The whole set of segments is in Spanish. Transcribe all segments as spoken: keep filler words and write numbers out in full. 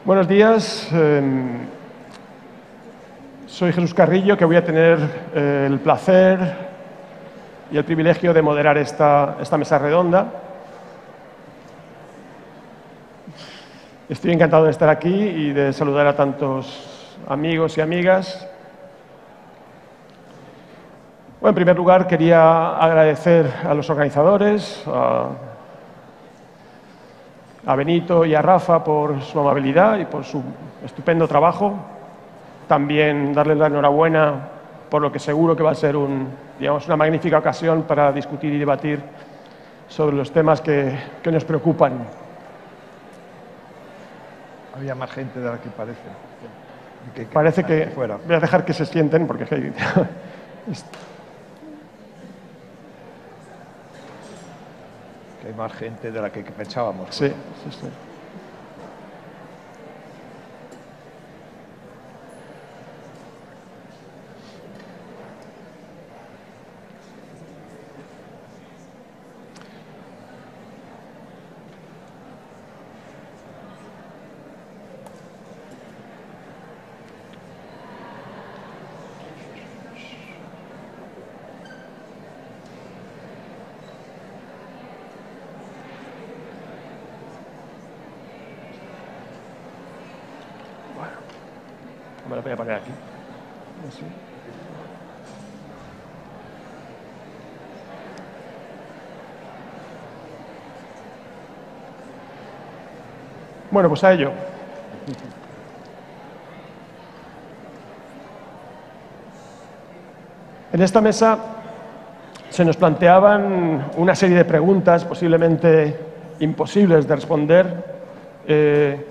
Buenos días. Eh, soy Jesús Carrillo, que voy a tener eh, el placer y el privilegio de moderar esta, esta mesa redonda. Estoy encantado de estar aquí y de saludar a tantos amigos y amigas. Bueno, en primer lugar, quería agradecer a los organizadores, a, a Benito y a Rafa por su amabilidad y por su estupendo trabajo. También darles la enhorabuena por lo que seguro que va a ser un, digamos, una magnífica ocasión para discutir y debatir sobre los temas que, que nos preocupan. Había más gente de la que parece. Que, que Parece que... fuera. Voy a dejar que se sienten porque... es, que hay más gente de la que pensábamos. Sí, sí, sí. Me lo voy a poner aquí. Así. Bueno, pues a ello. En esta mesa se nos planteaban una serie de preguntas posiblemente imposibles de responder. Eh,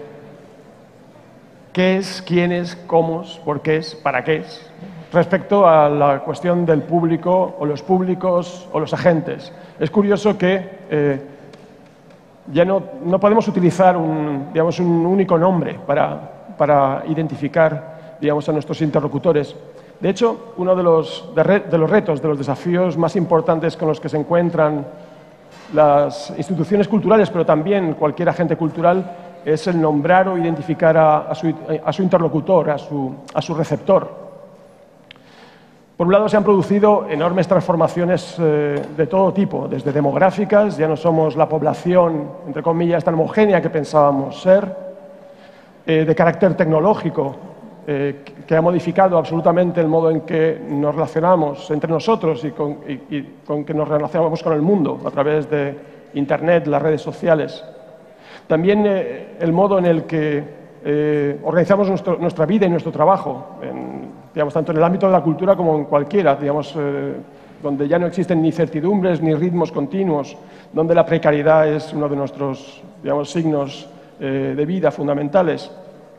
¿Qué es? ¿Quién es? ¿Cómo? ¿Por qué es? ¿Para qué es? Respecto a la cuestión del público o los públicos o los agentes. Es curioso que eh, ya no, no podemos utilizar un, digamos, un único nombre para, para identificar, digamos, a nuestros interlocutores. De hecho, uno de los, de, re, de los retos, de los desafíos más importantes con los que se encuentran las instituciones culturales, pero también cualquier agente cultural, es el nombrar o identificar a, a, su, a su interlocutor, a su, a su receptor. Por un lado, se han producido enormes transformaciones eh, de todo tipo, desde demográficas, ya no somos la población, entre comillas, tan homogénea que pensábamos ser, eh, de carácter tecnológico, eh, que ha modificado absolutamente el modo en que nos relacionamos entre nosotros y con, y, y con que nos relacionamos con el mundo a través de Internet, las redes sociales. También eh, el modo en el que eh, organizamos nuestro, nuestra vida y nuestro trabajo, en, digamos, tanto en el ámbito de la cultura como en cualquiera, digamos, eh, donde ya no existen ni certidumbres ni ritmos continuos, donde la precariedad es uno de nuestros, digamos, signos eh, de vida fundamentales.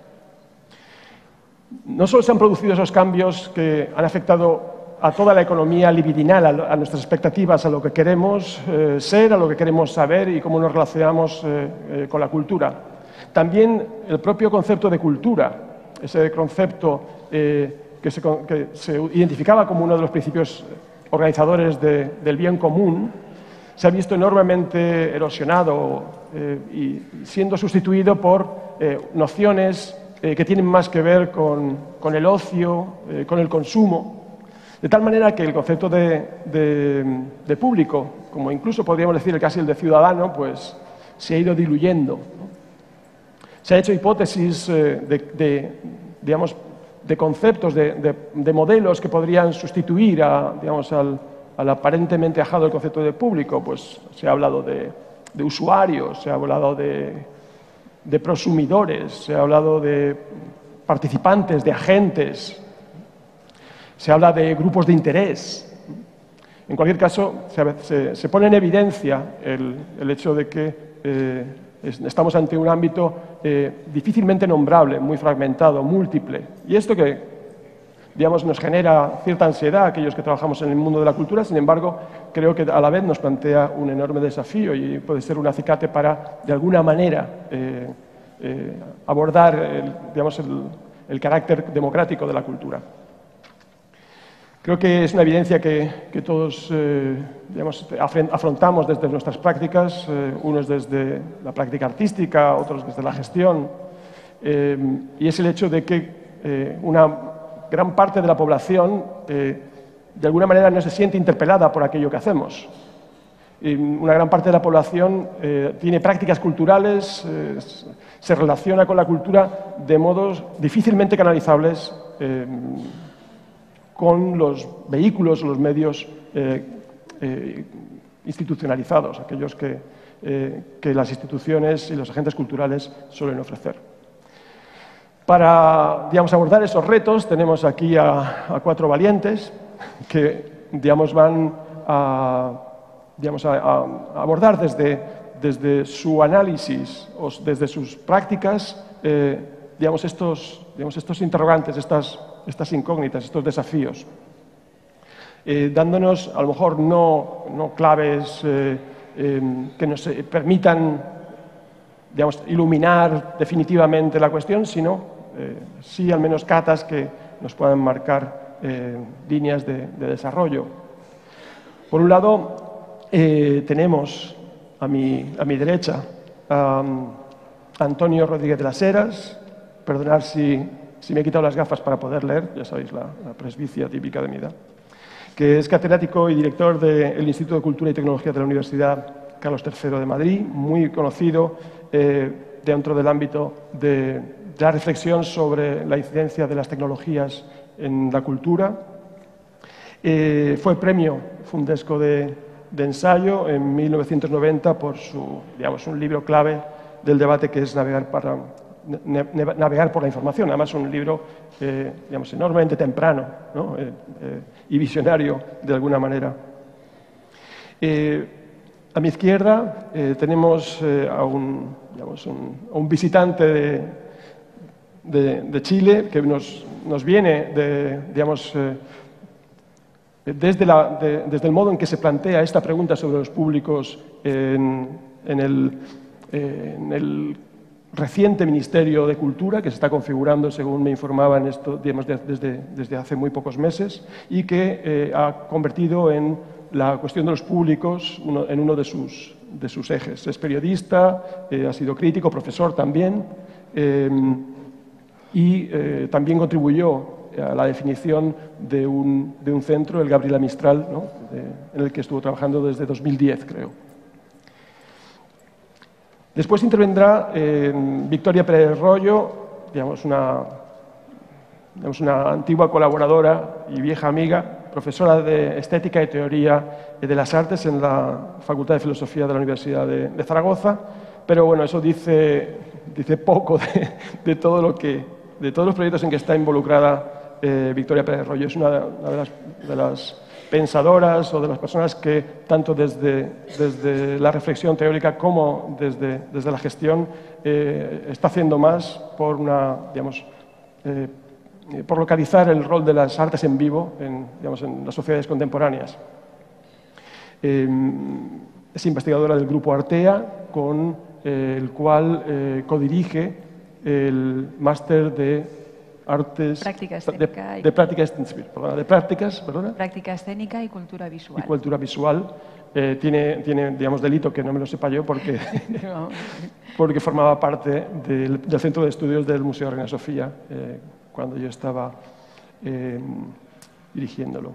No solo se han producido esos cambios que han afectado a toda la economía libidinal, a, a nuestras expectativas, a lo que queremos eh, ser, a lo que queremos saber y cómo nos relacionamos eh, eh, con la cultura. También el propio concepto de cultura, ese concepto eh, que, se, que se identificaba como uno de los principios organizadores de, del bien común, se ha visto enormemente erosionado eh, y siendo sustituido por eh, nociones eh, que tienen más que ver con, con el ocio, eh, con el consumo. De tal manera que el concepto de, de, de público, como incluso podríamos decir casi el de ciudadano, pues se ha ido diluyendo, ¿no? Se ha hecho hipótesis eh, de, de, digamos, de conceptos, de, de, de modelos que podrían sustituir a, digamos, al, al aparentemente ajado del concepto de público. Pues se ha hablado de, de usuarios, se ha hablado de, de prosumidores, se ha hablado de participantes, de agentes. Se habla de grupos de interés. En cualquier caso, se, se, se pone en evidencia el, el hecho de que eh, es, estamos ante un ámbito eh, difícilmente nombrable, muy fragmentado, múltiple. Y esto que, digamos, nos genera cierta ansiedad a aquellos que trabajamos en el mundo de la cultura, sin embargo, creo que a la vez nos plantea un enorme desafío y puede ser un acicate para, de alguna manera, eh, eh, abordar el, digamos, el, el carácter democrático de la cultura. Creo que es una evidencia que, que todos eh, digamos, afrontamos desde nuestras prácticas, eh, unos desde la práctica artística, otros desde la gestión, eh, y es el hecho de que eh, una gran parte de la población eh, de alguna manera no se siente interpelada por aquello que hacemos. Y una gran parte de la población eh, tiene prácticas culturales, eh, se relaciona con la cultura de modos difícilmente canalizables eh, con los vehículos o los medios eh, eh, institucionalizados, aquellos que, eh, que las instituciones y los agentes culturales suelen ofrecer. Para, digamos, abordar esos retos tenemos aquí a, a cuatro valientes que, digamos, van a, digamos, a, a abordar desde, desde su análisis o desde sus prácticas eh, digamos, estos, digamos, estos interrogantes, estas, estas incógnitas, estos desafíos, eh, dándonos a lo mejor no, no claves eh, eh, que nos permitan, digamos, iluminar definitivamente la cuestión, sino eh, sí al menos catas que nos puedan marcar eh, líneas de, de desarrollo. Por un lado, eh, tenemos a mi, a mi derecha a um, Antonio Rodríguez de las Heras. Perdonad si, si me he quitado las gafas para poder leer, ya sabéis, la, la presbicia típica de mi edad, que es catedrático y director del Instituto de Cultura y Tecnología de la Universidad Carlos tercero de Madrid, muy conocido eh, dentro del ámbito de, de la reflexión sobre la incidencia de las tecnologías en la cultura. Eh, fue premio Fundesco de, de ensayo en mil novecientos noventa por su, digamos, un libro clave del debate que es Navegar para... Navegar por la información, además un libro eh, digamos, enormemente temprano, ¿no? eh, eh, y visionario de alguna manera. Eh, a mi izquierda eh, tenemos eh, a, un, digamos, un, a un visitante de, de, de Chile que nos, nos viene de, digamos, eh, desde, la, de, desde el modo en que se plantea esta pregunta sobre los públicos en, en el, eh, en el reciente Ministerio de Cultura que se está configurando, según me informaban, esto, digamos, desde, desde hace muy pocos meses, y que eh, ha convertido en la cuestión de los públicos uno, en uno de sus, de sus ejes. Es periodista, eh, ha sido crítico, profesor también, eh, y eh, también contribuyó a la definición de un, de un centro, el Gabriela Mistral, ¿no? de, en el que estuvo trabajando desde dos mil diez, creo. Después intervendrá eh, Victoria Pérez Royo, digamos una, digamos una antigua colaboradora y vieja amiga, profesora de Estética y Teoría de las Artes en la Facultad de Filosofía de la Universidad de, de Zaragoza, pero bueno, eso dice, dice poco de, de, todo lo que, de todos los proyectos en que está involucrada eh, Victoria Pérez Royo. Es una, una de, las, de las pensadoras o de las personas que, tanto desde, desde la reflexión teórica como desde, desde la gestión, eh, está haciendo más por, una, digamos, eh, por localizar el rol de las artes en vivo en, digamos, en las sociedades contemporáneas. Eh, es investigadora del Grupo Artea, con eh, el cual eh, codirige el máster de Artes, práctica escénica de, y... de, prácticas, perdona, de prácticas, perdona. Práctica escénica y cultura visual. Y cultura visual. Eh, tiene, tiene, digamos, delito que no me lo sepa yo porque, no. porque formaba parte del, del Centro de Estudios del Museo Reina Sofía eh, cuando yo estaba eh, dirigiéndolo.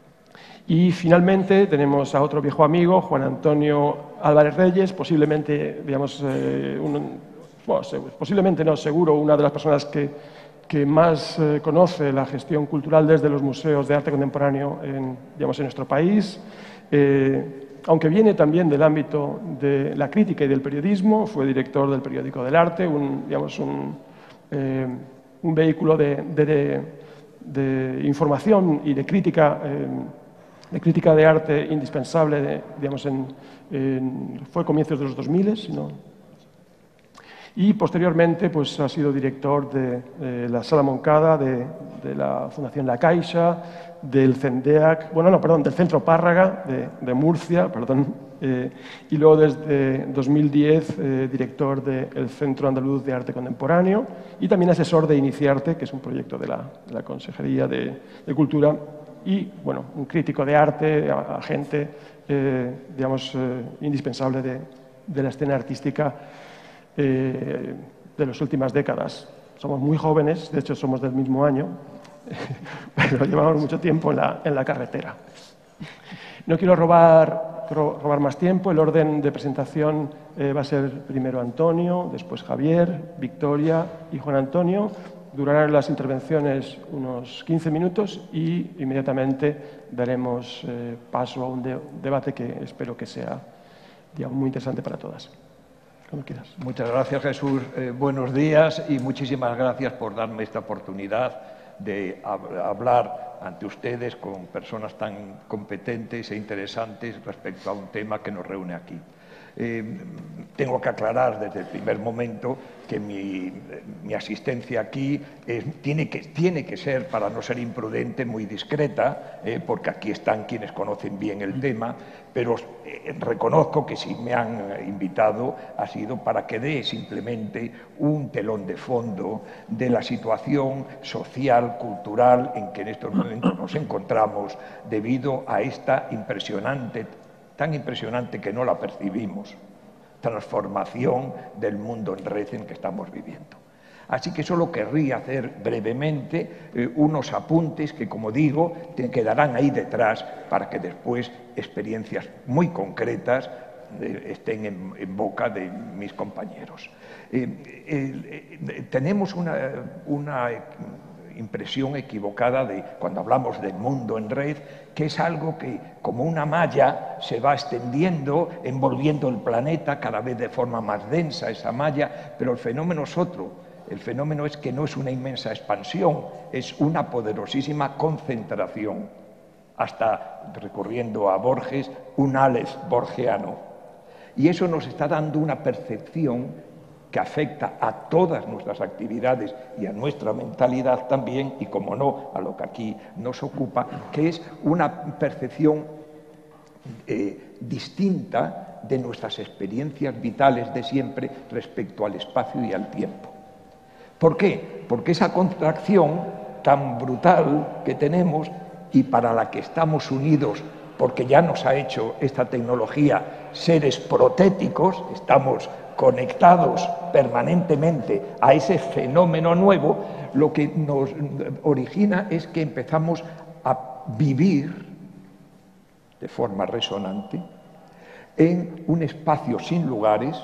Y finalmente tenemos a otro viejo amigo, Juan Antonio Álvarez Reyes, posiblemente, digamos, eh, un, bueno, posiblemente no, seguro, una de las personas que que más eh, conoce la gestión cultural desde los museos de arte contemporáneo en, digamos, en nuestro país, eh, aunque viene también del ámbito de la crítica y del periodismo. Fue director del Periódico del Arte, un, digamos, un, eh, un vehículo de, de, de, de información y de crítica, eh, de crítica de arte indispensable, de, digamos, en, en, fue comienzos de los dos mil, si no... Y posteriormente pues, ha sido director de, de la Sala Moncada, de, de la Fundación La Caixa, del CENDEAC, bueno, no, perdón, del Centro Párraga de, de Murcia, perdón, eh, y luego desde dos mil diez eh, director del Centro Andaluz de Arte Contemporáneo y también asesor de Iniciarte, que es un proyecto de la, de la Consejería de, de Cultura, y, bueno, un crítico de arte, agente, eh, digamos, eh, indispensable de, de la escena artística Eh, de las últimas décadas. somos muy jóvenes, de hecho somos del mismo año, pero llevamos mucho tiempo en la, en la carretera. No quiero robar, robar más tiempo, el orden de presentación eh, va a ser primero Antonio, después Javier, Victoria y Juan Antonio. Durarán las intervenciones unos quince minutos y inmediatamente daremos eh, paso a un de debate que espero que sea, digamos, muy interesante para todas. Como quieras. Muchas gracias, Jesús. Eh, buenos días y muchísimas gracias por darme esta oportunidad de hab hablar ante ustedes con personas tan competentes e interesantes respecto a un tema que nos reúne aquí. Eh, tengo que aclarar desde el primer momento que mi, mi asistencia aquí es, tiene, que, tiene que ser, para no ser imprudente, muy discreta, eh, porque aquí están quienes conocen bien el tema, pero eh, reconozco que si me han invitado ha sido para que dé simplemente un telón de fondo de la situación social, cultural en que en estos momentos nos encontramos debido a esta impresionante tan impresionante que no la percibimos, transformación del mundo en red en que estamos viviendo. Así que solo querría hacer brevemente eh, unos apuntes que, como digo, te quedarán ahí detrás para que después experiencias muy concretas eh, estén en, en boca de mis compañeros. Eh, eh, eh, tenemos una... una impresión equivocada de cuando hablamos del mundo en red, que es algo que como una malla se va extendiendo, envolviendo el planeta cada vez de forma más densa esa malla, pero el fenómeno es otro. El fenómeno es que no es una inmensa expansión, es una poderosísima concentración, hasta, recurriendo a Borges, un Aleph borgiano. Y eso nos está dando una percepción que afecta a todas nuestras actividades y a nuestra mentalidad también, y como no, a lo que aquí nos ocupa, que es una percepción eh, distinta de nuestras experiencias vitales de siempre respecto al espacio y al tiempo. ¿Por qué? Porque esa contracción tan brutal que tenemos y para la que estamos unidos, porque ya nos ha hecho esta tecnología seres protéticos, estamos conectados permanentemente a ese fenómeno nuevo, lo que nos origina es que empezamos a vivir de forma resonante en un espacio sin lugares,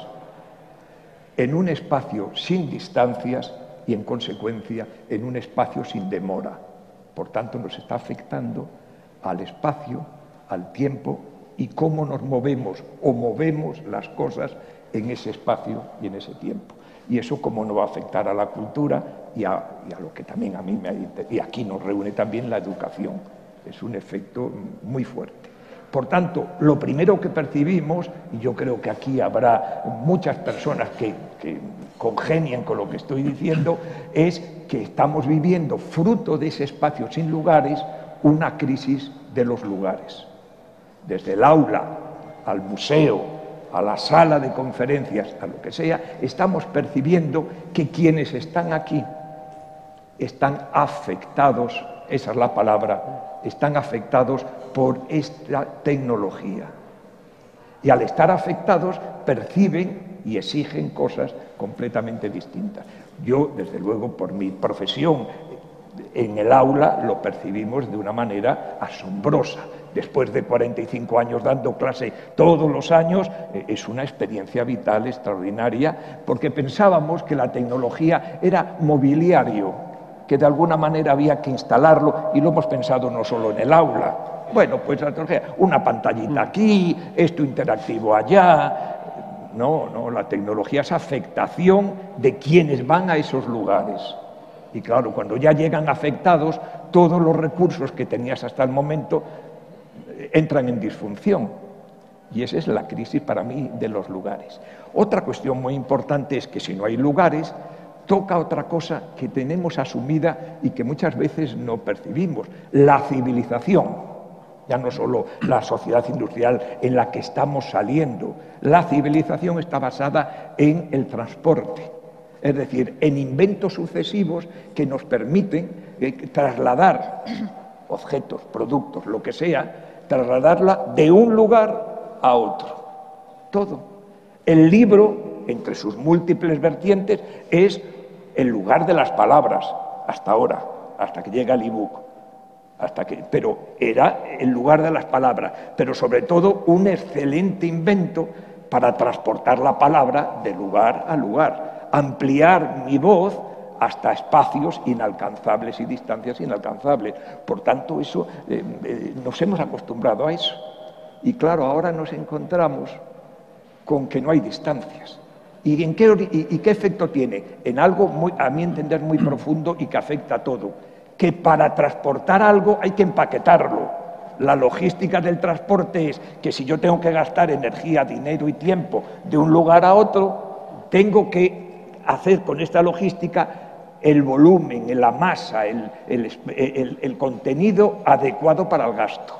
en un espacio sin distancias y, en consecuencia, en un espacio sin demora. Por tanto, nos está afectando al espacio, al tiempo y cómo nos movemos o movemos las cosas en ese espacio y en ese tiempo. Y eso cómo no va a afectar a la cultura y a, y a lo que también a mí me ha... Y aquí nos reúne también la educación. Es un efecto muy fuerte. Por tanto, lo primero que percibimos, y yo creo que aquí habrá muchas personas que, que congenien con lo que estoy diciendo, es que estamos viviendo, fruto de ese espacio sin lugares, una crisis de los lugares. Desde el aula al museo, a la sala de conferencias, a lo que sea, estamos percibiendo que quienes están aquí están afectados, esa es la palabra, están afectados por esta tecnología. Y al estar afectados perciben y exigen cosas completamente distintas. Yo, desde luego, por mi profesión en el aula, lo percibimos de una manera asombrosa. Después de cuarenta y cinco años dando clase todos los años, eh, es una experiencia vital extraordinaria, porque pensábamos que la tecnología era mobiliario, que de alguna manera había que instalarlo, y lo hemos pensado no solo en el aula. Bueno, pues la tecnología, una pantallita aquí, esto interactivo allá. No, no, la tecnología es afectación de quienes van a esos lugares. Y claro, cuando ya llegan afectados, todos los recursos que tenías hasta el momento entran en disfunción. Y esa es la crisis para mí de los lugares. Otra cuestión muy importante es que si no hay lugares, toca otra cosa que tenemos asumida y que muchas veces no percibimos: la civilización. Ya no solo la sociedad industrial en la que estamos saliendo. La civilización está basada en el transporte, es decir, en inventos sucesivos que nos permiten eh, trasladar objetos, productos, lo que sea, trasladarla de un lugar a otro. Todo. El libro, entre sus múltiples vertientes, es el lugar de las palabras, hasta ahora, hasta que llega el ebook. Hasta que, pero era el lugar de las palabras, pero sobre todo un excelente invento para transportar la palabra de lugar a lugar, ampliar mi voz hasta espacios inalcanzables y distancias inalcanzables. Por tanto, eso eh, eh, nos hemos acostumbrado a eso. Y claro, ahora nos encontramos con que no hay distancias. ¿Y, en qué, y, y qué efecto tiene? En algo, muy, a mi entender, muy profundo y que afecta a todo. Que para transportar algo hay que empaquetarlo. La logística del transporte es que si yo tengo que gastar energía, dinero y tiempo de un lugar a otro, tengo que hacer con esta logística el volumen, la masa, el, el, el, el contenido adecuado para el gasto.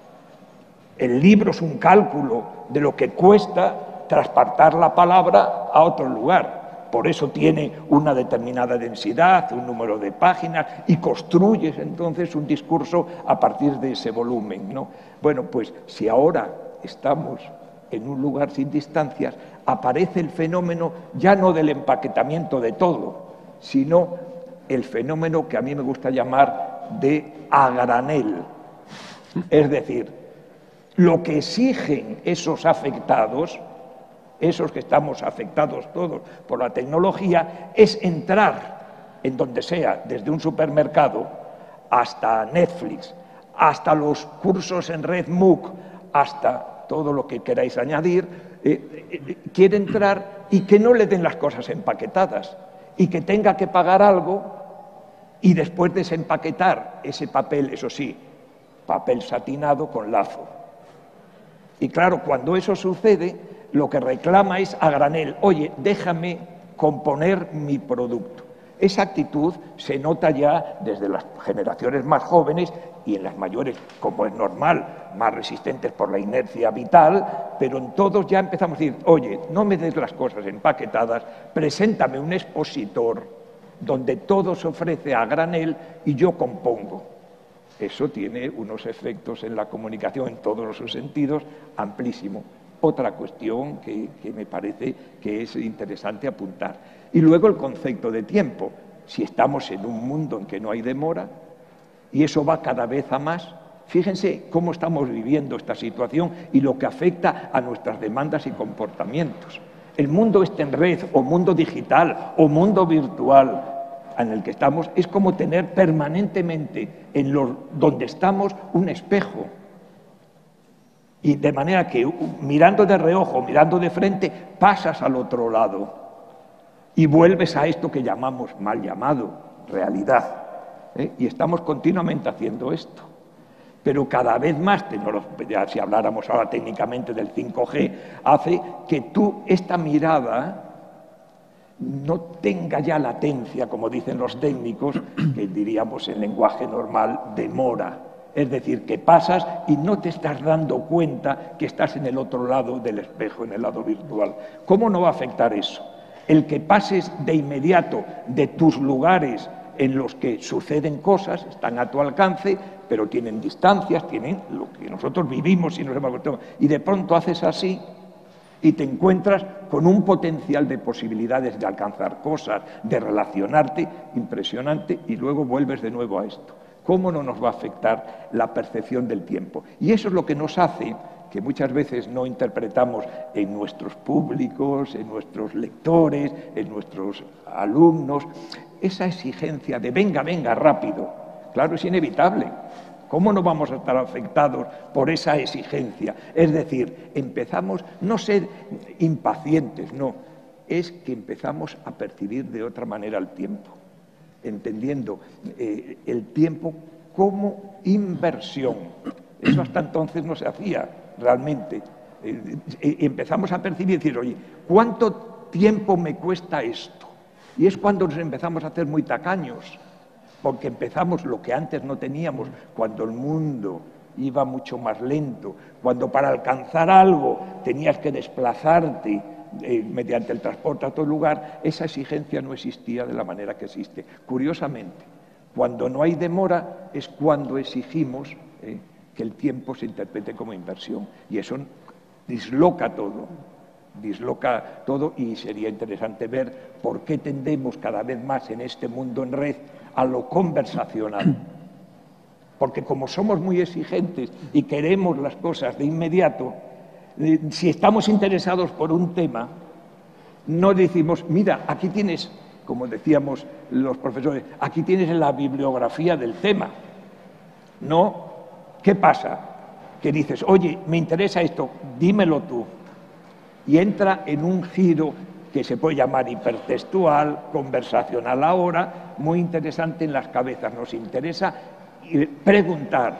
El libro es un cálculo de lo que cuesta transportar la palabra a otro lugar. Por eso tiene una determinada densidad, un número de páginas, y construyes entonces un discurso a partir de ese volumen, ¿no? Bueno, pues si ahora estamos en un lugar sin distancias, aparece el fenómeno ya no del empaquetamiento de todo, sino el fenómeno que a mí me gusta llamar de a granel. Es decir, lo que exigen esos afectados, esos que estamos afectados todos por la tecnología, es entrar en donde sea, desde un supermercado hasta Netflix, hasta los cursos en red MOOC, hasta todo lo que queráis añadir, eh, eh, quiere entrar y que no le den las cosas empaquetadas y que tenga que pagar algo y después desempaquetar ese papel, eso sí, papel satinado con lazo. Y claro, cuando eso sucede, lo que reclama es a granel, oye, déjame componer mi producto. Esa actitud se nota ya desde las generaciones más jóvenes y en las mayores, como es normal, más resistentes por la inercia vital, pero en todos ya empezamos a decir, oye, no me des las cosas empaquetadas, preséntame un expositor donde todo se ofrece a granel y yo compongo. Eso tiene unos efectos en la comunicación en todos sus sentidos amplísimo. Otra cuestión que, que me parece que es interesante apuntar. Y luego el concepto de tiempo. Si estamos en un mundo en que no hay demora, y eso va cada vez a más, fíjense cómo estamos viviendo esta situación y lo que afecta a nuestras demandas y comportamientos. El mundo este en red, o mundo digital, o mundo virtual, en el que estamos, es como tener permanentemente en los, donde estamos un espejo. Y de manera que mirando de reojo, mirando de frente, pasas al otro lado y vuelves a esto que llamamos, mal llamado, realidad. ¿eh? Y estamos continuamente haciendo esto. Pero cada vez más, ya si habláramos ahora técnicamente del cinco G, hace que tú esta mirada no tenga ya latencia, como dicen los técnicos, que diríamos en lenguaje normal, demora. Es decir, que pasas y no te estás dando cuenta que estás en el otro lado del espejo, en el lado virtual. ¿Cómo no va a afectar eso? El que pases de inmediato de tus lugares en los que suceden cosas, están a tu alcance, pero tienen distancias, tienen lo que nosotros vivimos y nos hemos acostumbrado, y de pronto haces así, y te encuentras con un potencial de posibilidades de alcanzar cosas, de relacionarte impresionante, y luego vuelves de nuevo a esto. ¿Cómo no nos va a afectar la percepción del tiempo? Y eso es lo que nos hace que muchas veces no interpretamos en nuestros públicos, en nuestros lectores, en nuestros alumnos, esa exigencia de venga, venga, rápido. Claro, es inevitable. ¿Cómo no vamos a estar afectados por esa exigencia? Es decir, empezamos no a ser impacientes, no, es que empezamos a percibir de otra manera el tiempo, entendiendo eh, el tiempo como inversión. Eso hasta entonces no se hacía realmente. Eh, eh, empezamos a percibir y decir, oye, ¿cuánto tiempo me cuesta esto? Y es cuando nos empezamos a hacer muy tacaños. Porque empezamos lo que antes no teníamos, cuando el mundo iba mucho más lento, cuando para alcanzar algo tenías que desplazarte eh, mediante el transporte a otro lugar, esa exigencia no existía de la manera que existe. Curiosamente, cuando no hay demora es cuando exigimos eh, que el tiempo se interprete como inversión, y eso disloca todo. disloca todo y sería interesante ver por qué tendemos cada vez más en este mundo en red a lo conversacional. Porque como somos muy exigentes y queremos las cosas de inmediato, eh, si estamos interesados por un tema, no decimos, mira, aquí tienes, como decíamos los profesores, aquí tienes la bibliografía del tema. No, ¿qué pasa? Que dices, oye, me interesa esto, dímelo tú. Y entra en un giro que se puede llamar hipertextual, conversacional ahora, muy interesante en las cabezas. Nos interesa preguntar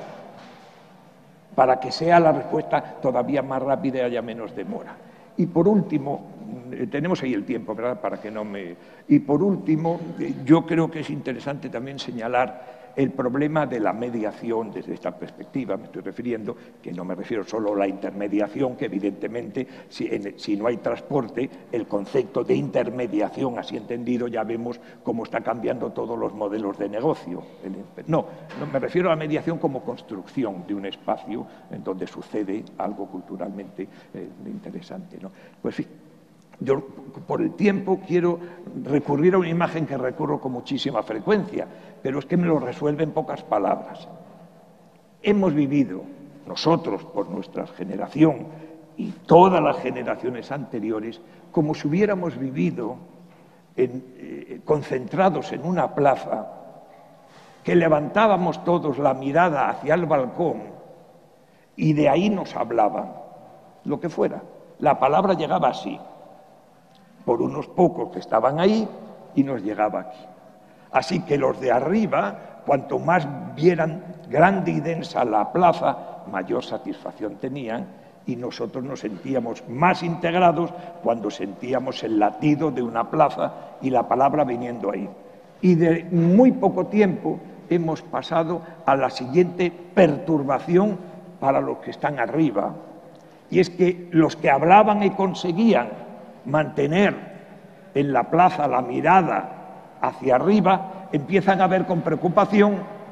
para que sea la respuesta todavía más rápida y haya menos demora. Y por último, tenemos ahí el tiempo, ¿verdad? Para que no me... Y por último, yo creo que es interesante también señalar el problema de la mediación desde esta perspectiva, me estoy refiriendo, que no me refiero solo a la intermediación, que evidentemente si, en, si no hay transporte, el concepto de intermediación, así entendido, ya vemos cómo está cambiando todos los modelos de negocio. No, no me refiero a la mediación como construcción de un espacio en donde sucede algo culturalmente eh, interesante, ¿no? Pues sí. Yo, por el tiempo, quiero recurrir a una imagen que recurro con muchísima frecuencia, pero es que me lo resuelve en pocas palabras. Hemos vivido, nosotros, por nuestra generación y todas las generaciones anteriores, como si hubiéramos vivido en, eh, concentrados en una plaza, que levantábamos todos la mirada hacia el balcón y de ahí nos hablaban, lo que fuera. La palabra llegaba así, por unos pocos que estaban ahí, y nos llegaba aquí. Así que los de arriba, cuanto más vieran grande y densa la plaza, mayor satisfacción tenían, y nosotros nos sentíamos más integrados cuando sentíamos el latido de una plaza y la palabra viniendo ahí. Y de muy poco tiempo hemos pasado a la siguiente perturbación para los que están arriba, y es que los que hablaban y conseguían mantener en la plaza la mirada hacia arriba, empiezan a ver con preocupación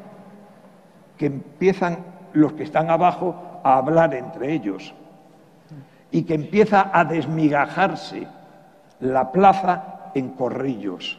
que empiezan los que están abajo a hablar entre ellos y que empieza a desmigajarse la plaza en corrillos.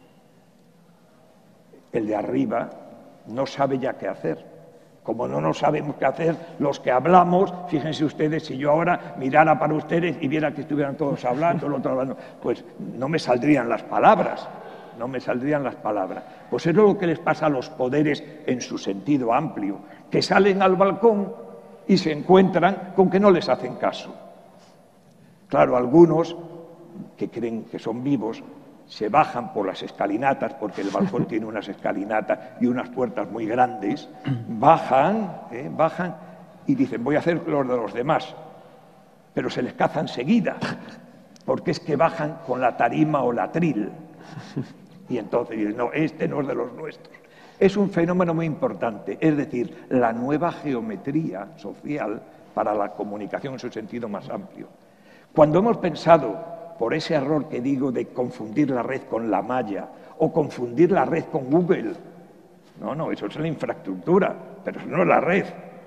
El de arriba no sabe ya qué hacer. Como no nos sabemos qué hacer, los que hablamos, fíjense ustedes, si yo ahora mirara para ustedes y viera que estuvieran todos hablando, el otro hablando, pues no me saldrían las palabras, no me saldrían las palabras. Pues eso es lo que les pasa a los poderes en su sentido amplio, que salen al balcón y se encuentran con que no les hacen caso. Claro, algunos que creen que son vivos se bajan por las escalinatas, porque el balcón tiene unas escalinatas y unas puertas muy grandes, bajan, eh, bajan y dicen, voy a hacer lo de los demás, pero se les caza enseguida, porque es que bajan con la tarima o la atril, y entonces dicen, no, este no es de los nuestros. Es un fenómeno muy importante, es decir, la nueva geometría social para la comunicación en su sentido más amplio. Cuando hemos pensado, por ese error que digo de confundir la red con la malla o confundir la red con Google. No, no, eso es la infraestructura, pero eso no es la red.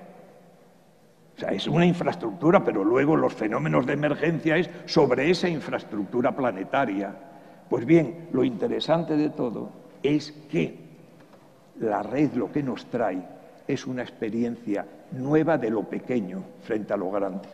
O sea, es una infraestructura, pero luego los fenómenos de emergencia es sobre esa infraestructura planetaria. Pues bien, lo interesante de todo es que la red lo que nos trae es una experiencia nueva de lo pequeño frente a lo grande.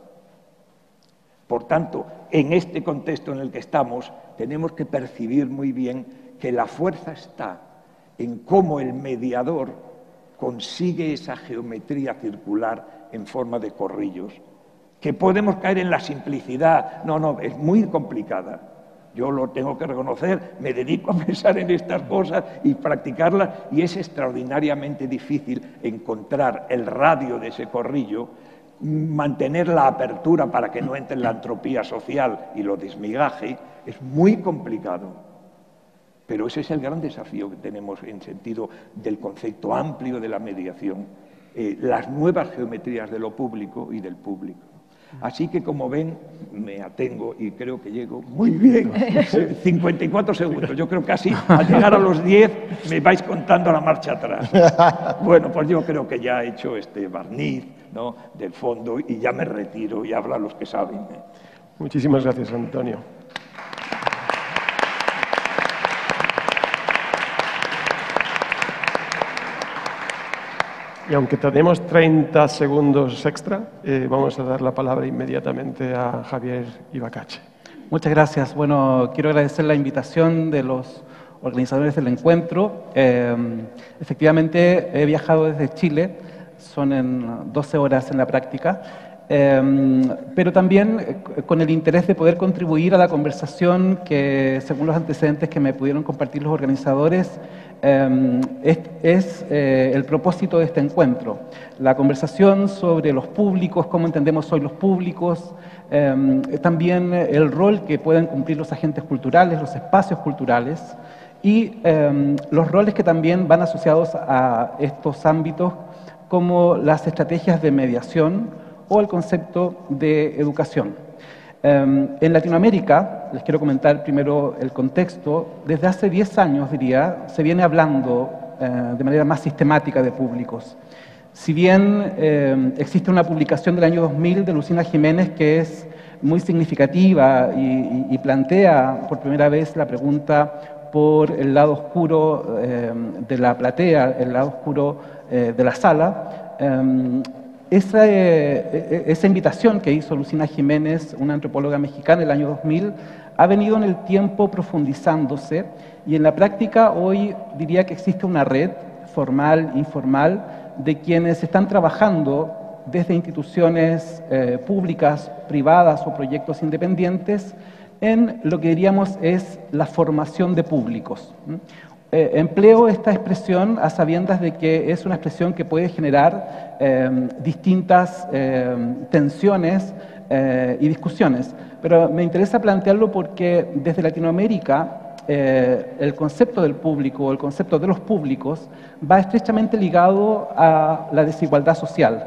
Por tanto, en este contexto en el que estamos, tenemos que percibir muy bien que la fuerza está en cómo el mediador consigue esa geometría circular en forma de corrillos, que podemos caer en la simplicidad. No, no, es muy complicada. Yo lo tengo que reconocer, me dedico a pensar en estas cosas y practicarlas, y es extraordinariamente difícil encontrar el radio de ese corrillo, mantener la apertura para que no entre la entropía social y lo desmigaje, es muy complicado. Pero ese es el gran desafío que tenemos en sentido del concepto amplio de la mediación, eh, las nuevas geometrías de lo público y del público. Así que, como ven, me atengo y creo que llego muy bien. cincuenta y cuatro segundos. Yo creo que así, al llegar a los diez, me vais contando la marcha atrás. Bueno, pues yo creo que ya he hecho este barniz, ¿no?, del fondo, y ya me retiro y hablan los que saben. Muchísimas gracias, Antonio. Y aunque tenemos treinta segundos extra, eh, vamos a dar la palabra inmediatamente a Javier Ibacache. Muchas gracias. Bueno, quiero agradecer la invitación de los organizadores del encuentro. Eh, efectivamente, he viajado desde Chile, son en doce horas en la práctica, eh, pero también eh, con el interés de poder contribuir a la conversación que, según los antecedentes que me pudieron compartir los organizadores, eh, es, es eh, el propósito de este encuentro. La conversación sobre los públicos, cómo entendemos hoy los públicos, eh, también el rol que pueden cumplir los agentes culturales, los espacios culturales, y eh, los roles que también van asociados a estos ámbitos, como las estrategias de mediación o el concepto de educación. Eh, en Latinoamérica, les quiero comentar primero el contexto, desde hace diez años, diría, se viene hablando eh, de manera más sistemática de públicos. Si bien eh, existe una publicación del año dos mil de Lucina Jiménez que es muy significativa y, y, y plantea por primera vez la pregunta por el lado oscuro eh, de la platea, el lado oscuro eh, de la sala. Eh, esa, eh, esa invitación que hizo Lucina Jiménez, una antropóloga mexicana, en el año dos mil, ha venido en el tiempo profundizándose y en la práctica hoy diría que existe una red formal, informal, de quienes están trabajando desde instituciones eh, públicas, privadas o proyectos independientes en lo que diríamos es la formación de públicos. Eh, empleo esta expresión a sabiendas de que es una expresión que puede generar eh, distintas eh, tensiones eh, y discusiones, pero me interesa plantearlo porque desde Latinoamérica eh, el concepto del público, el concepto de los públicos, va estrechamente ligado a la desigualdad social.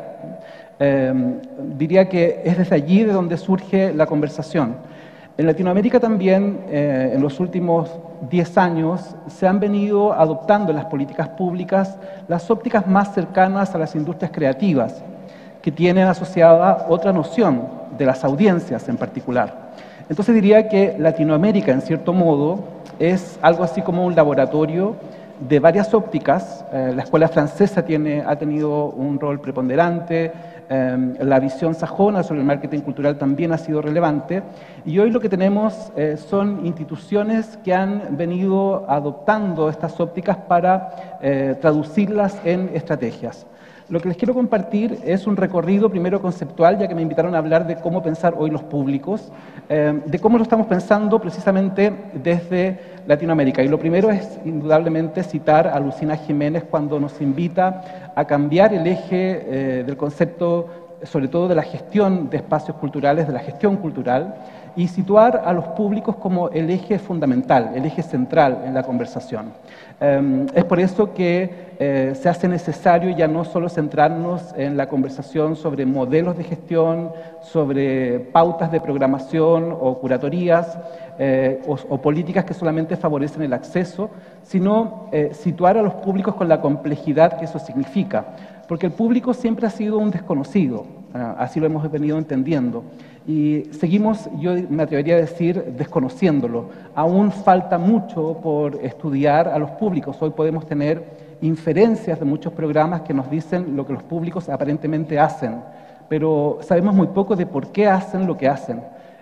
Eh, diría que es desde allí de donde surge la conversación. En Latinoamérica también, eh, en los últimos diez años, se han venido adoptando en las políticas públicas las ópticas más cercanas a las industrias creativas, que tienen asociada otra noción de las audiencias en particular. Entonces diría que Latinoamérica, en cierto modo, es algo así como un laboratorio de varias ópticas. Eh, la escuela francesa tiene, ha tenido un rol preponderante, eh, la visión sajona sobre el marketing cultural también ha sido relevante, y hoy lo que tenemos eh, son instituciones que han venido adoptando estas ópticas para eh, traducirlas en estrategias. Lo que les quiero compartir es un recorrido primero conceptual, ya que me invitaron a hablar de cómo pensar hoy los públicos, eh, de cómo lo estamos pensando precisamente desde Latinoamérica. Y lo primero es indudablemente citar a Lucina Jiménez cuando nos invita a cambiar el eje eh, del concepto, sobre todo de la gestión de espacios culturales, de la gestión cultural, y situar a los públicos como el eje fundamental, el eje central en la conversación. Eh, es por eso que eh, se hace necesario ya no solo centrarnos en la conversación sobre modelos de gestión, sobre pautas de programación o curatorías eh, o, o políticas que solamente favorecen el acceso, sino eh, situar a los públicos con la complejidad que eso significa, porque el público siempre ha sido un desconocido, eh, así lo hemos venido entendiendo. Y seguimos, yo me atrevería a decir, desconociéndolo. Aún falta mucho por estudiar a los públicos. Hoy podemos tener inferencias de muchos programas que nos dicen lo que los públicos aparentemente hacen, pero sabemos muy poco de por qué hacen lo que hacen.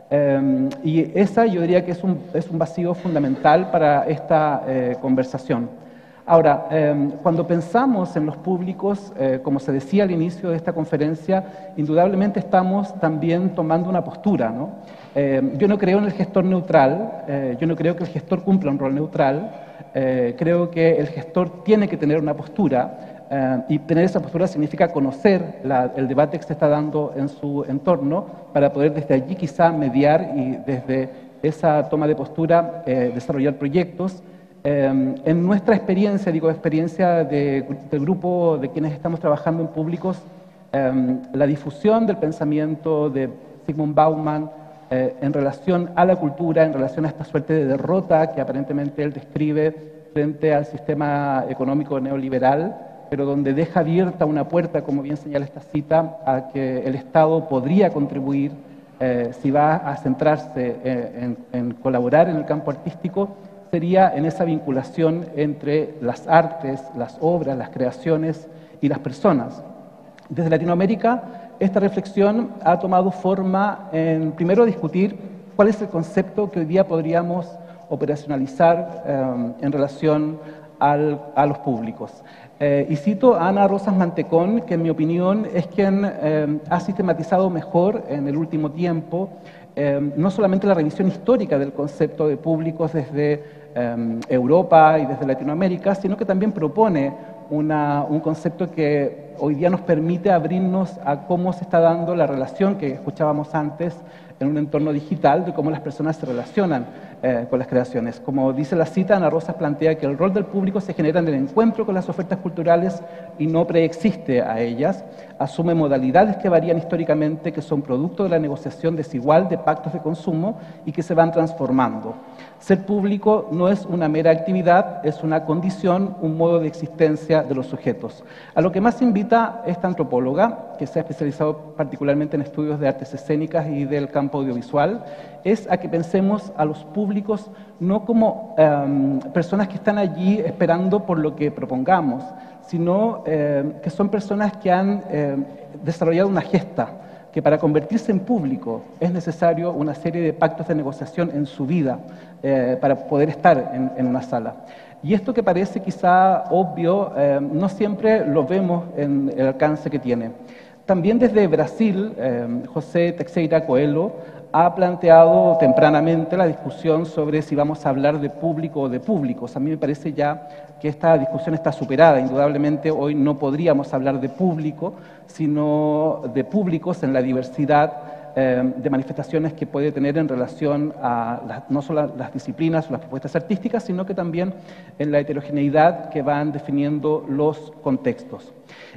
Eh, y esa yo diría que es un, es un vacío fundamental para esta eh, conversación. Ahora, eh, cuando pensamos en los públicos, eh, como se decía al inicio de esta conferencia, indudablemente estamos también tomando una postura, ¿no? Eh, yo no creo en el gestor neutral, eh, yo no creo que el gestor cumpla un rol neutral, eh, creo que el gestor tiene que tener una postura, eh, y tener esa postura significa conocer la, el debate que se está dando en su entorno para poder desde allí quizá mediar y desde esa toma de postura eh, desarrollar proyectos. Eh, en nuestra experiencia, digo experiencia de, del grupo de quienes estamos trabajando en públicos, eh, la difusión del pensamiento de Zygmunt Bauman eh, en relación a la cultura, en relación a esta suerte de derrota que aparentemente él describe frente al sistema económico neoliberal, pero donde deja abierta una puerta, como bien señala esta cita, a que el Estado podría contribuir eh, si va a centrarse en, en colaborar en el campo artístico, sería en esa vinculación entre las artes, las obras, las creaciones y las personas. Desde Latinoamérica, esta reflexión ha tomado forma en, primero, discutir cuál es el concepto que hoy día podríamos operacionalizar eh, en relación al, a los públicos. Eh, y cito a Ana Rosas Mantecón, que en mi opinión es quien eh, ha sistematizado mejor en el último tiempo eh, no solamente la revisión histórica del concepto de públicos desde eh, Europa y desde Latinoamérica, sino que también propone una, un concepto que hoy día nos permite abrirnos a cómo se está dando la relación que escuchábamos antes en un entorno digital, de cómo las personas se relacionan eh, con las creaciones. Como dice la cita, Ana Rosas plantea que el rol del público se genera en el encuentro con las ofertas culturales y no preexiste a ellas, asume modalidades que varían históricamente, que son producto de la negociación desigual de pactos de consumo y que se van transformando. Ser público no es una mera actividad, es una condición, un modo de existencia de los sujetos. A lo que más invita esta antropóloga, que se ha especializado particularmente en estudios de artes escénicas y del campo audiovisual, es a que pensemos a los públicos no como eh, personas que están allí esperando por lo que propongamos, sino eh, que son personas que han eh, desarrollado una gesta, que para convertirse en público es necesario una serie de pactos de negociación en su vida eh, para poder estar en, en una sala. Y esto que parece quizá obvio, eh, no siempre lo vemos en el alcance que tiene. También desde Brasil, eh, José Teixeira Coelho ha planteado tempranamente la discusión sobre si vamos a hablar de público o de públicos. A mí me parece ya que esta discusión está superada. Indudablemente hoy no podríamos hablar de público, sino de públicos en la diversidad eh, de manifestaciones que puede tener en relación a las, no solo las disciplinas o las propuestas artísticas, sino que también en la heterogeneidad que van definiendo los contextos.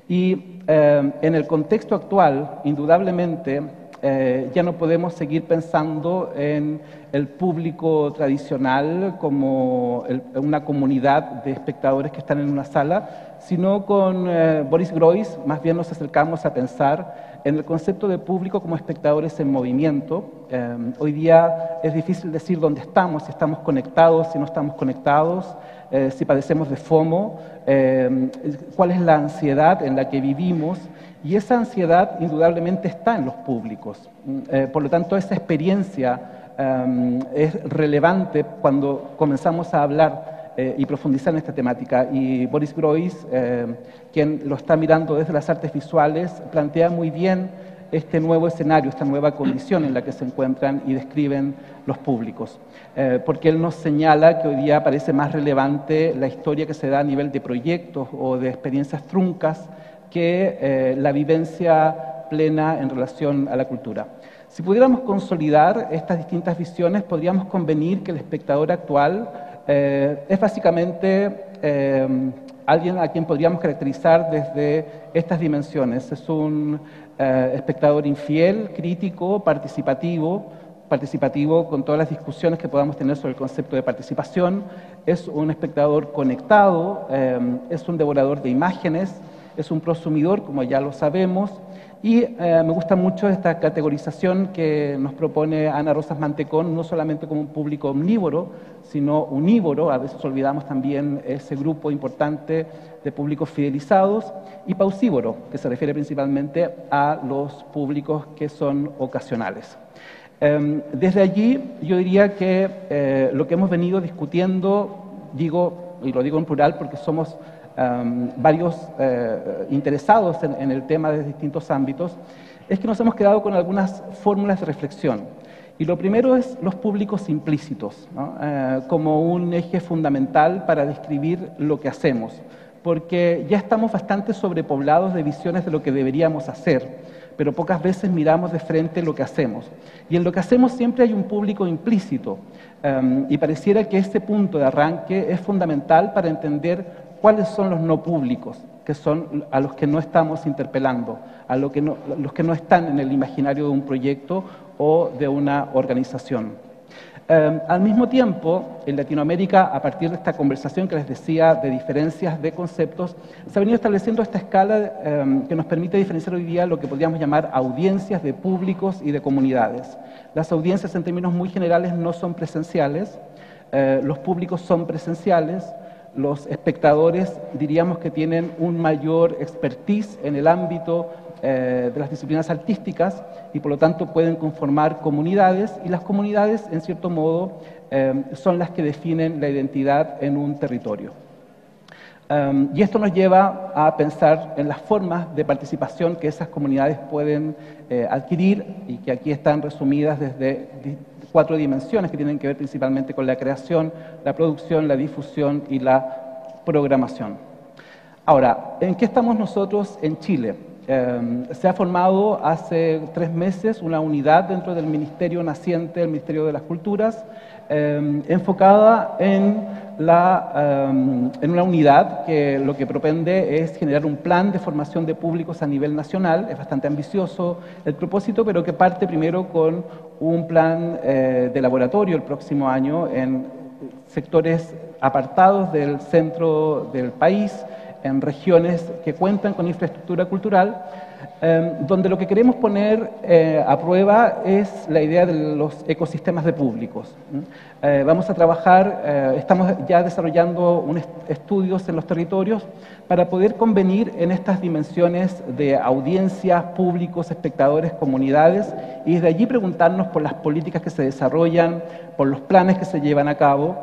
Y eh, en el contexto actual, indudablemente, Eh, ya no podemos seguir pensando en el público tradicional como el, una comunidad de espectadores que están en una sala, sino con eh, Boris Groys más bien nos acercamos a pensar en el concepto de público como espectadores en movimiento. Eh, hoy día es difícil decir dónde estamos, si estamos conectados, si no estamos conectados, eh, si padecemos de FOMO, eh, cuál es la ansiedad en la que vivimos. Y esa ansiedad indudablemente está en los públicos. Eh, por lo tanto, esa experiencia eh, es relevante cuando comenzamos a hablar eh, y profundizar en esta temática. Y Boris Groys, eh, quien lo está mirando desde las artes visuales, plantea muy bien este nuevo escenario, esta nueva condición en la que se encuentran y describen los públicos. Eh, porque él nos señala que hoy día parece más relevante la historia que se da a nivel de proyectos o de experiencias truncas que eh, la vivencia plena en relación a la cultura. Si pudiéramos consolidar estas distintas visiones, podríamos convenir que el espectador actual eh, es básicamente eh, alguien a quien podríamos caracterizar desde estas dimensiones. Es un eh, espectador infiel, crítico, participativo, participativo con todas las discusiones que podamos tener sobre el concepto de participación, es un espectador conectado, eh, es un devorador de imágenes, es un prosumidor, como ya lo sabemos, y eh, me gusta mucho esta categorización que nos propone Ana Rosas Mantecón, no solamente como un público omnívoro, sino unívoro. A veces olvidamos también ese grupo importante de públicos fidelizados, y pausívoro, que se refiere principalmente a los públicos que son ocasionales. Eh, desde allí yo diría que eh, lo que hemos venido discutiendo, digo, y lo digo en plural porque somos Um, varios eh, interesados en, en el tema de distintos ámbitos, es que nos hemos quedado con algunas fórmulas de reflexión. Y lo primero es los públicos implícitos, ¿no? eh, como un eje fundamental para describir lo que hacemos, porque ya estamos bastante sobrepoblados de visiones de lo que deberíamos hacer, pero pocas veces miramos de frente lo que hacemos. Y en lo que hacemos siempre hay un público implícito, um, y pareciera que este punto de arranque es fundamental para entender cuáles son los no públicos, que son a los que no estamos interpelando, a lo que no, los que no están en el imaginario de un proyecto o de una organización. Eh, al mismo tiempo, en Latinoamérica, a partir de esta conversación que les decía de diferencias de conceptos, se ha venido estableciendo esta escala eh, que nos permite diferenciar hoy día lo que podríamos llamar audiencias de públicos y de comunidades. Las audiencias, en términos muy generales, no son presenciales, eh, los públicos son presenciales, los espectadores diríamos que tienen un mayor expertise en el ámbito eh, de las disciplinas artísticas y por lo tanto pueden conformar comunidades, y las comunidades en cierto modo eh, son las que definen la identidad en un territorio. Um, y esto nos lleva a pensar en las formas de participación que esas comunidades pueden eh, adquirir, y que aquí están resumidas desde cuatro dimensiones que tienen que ver principalmente con la creación, la producción, la difusión y la programación. Ahora, ¿en qué estamos nosotros en Chile? Eh, se ha formado hace tres meses una unidad dentro del Ministerio naciente, el Ministerio de las Culturas, eh, enfocada en, la, eh, en una unidad que lo que propende es generar un plan de formación de públicos a nivel nacional. Es bastante ambicioso el propósito, pero que parte primero con un plan eh, de laboratorio el próximo año en sectores apartados del centro del país, en regiones que cuentan con infraestructura cultural, eh, donde lo que queremos poner eh, a prueba es la idea de los ecosistemas de públicos. Eh, vamos a trabajar, eh, estamos ya desarrollando un est estudios en los territorios para poder convenir en estas dimensiones de audiencias, públicos, espectadores, comunidades, y desde allí preguntarnos por las políticas que se desarrollan, por los planes que se llevan a cabo.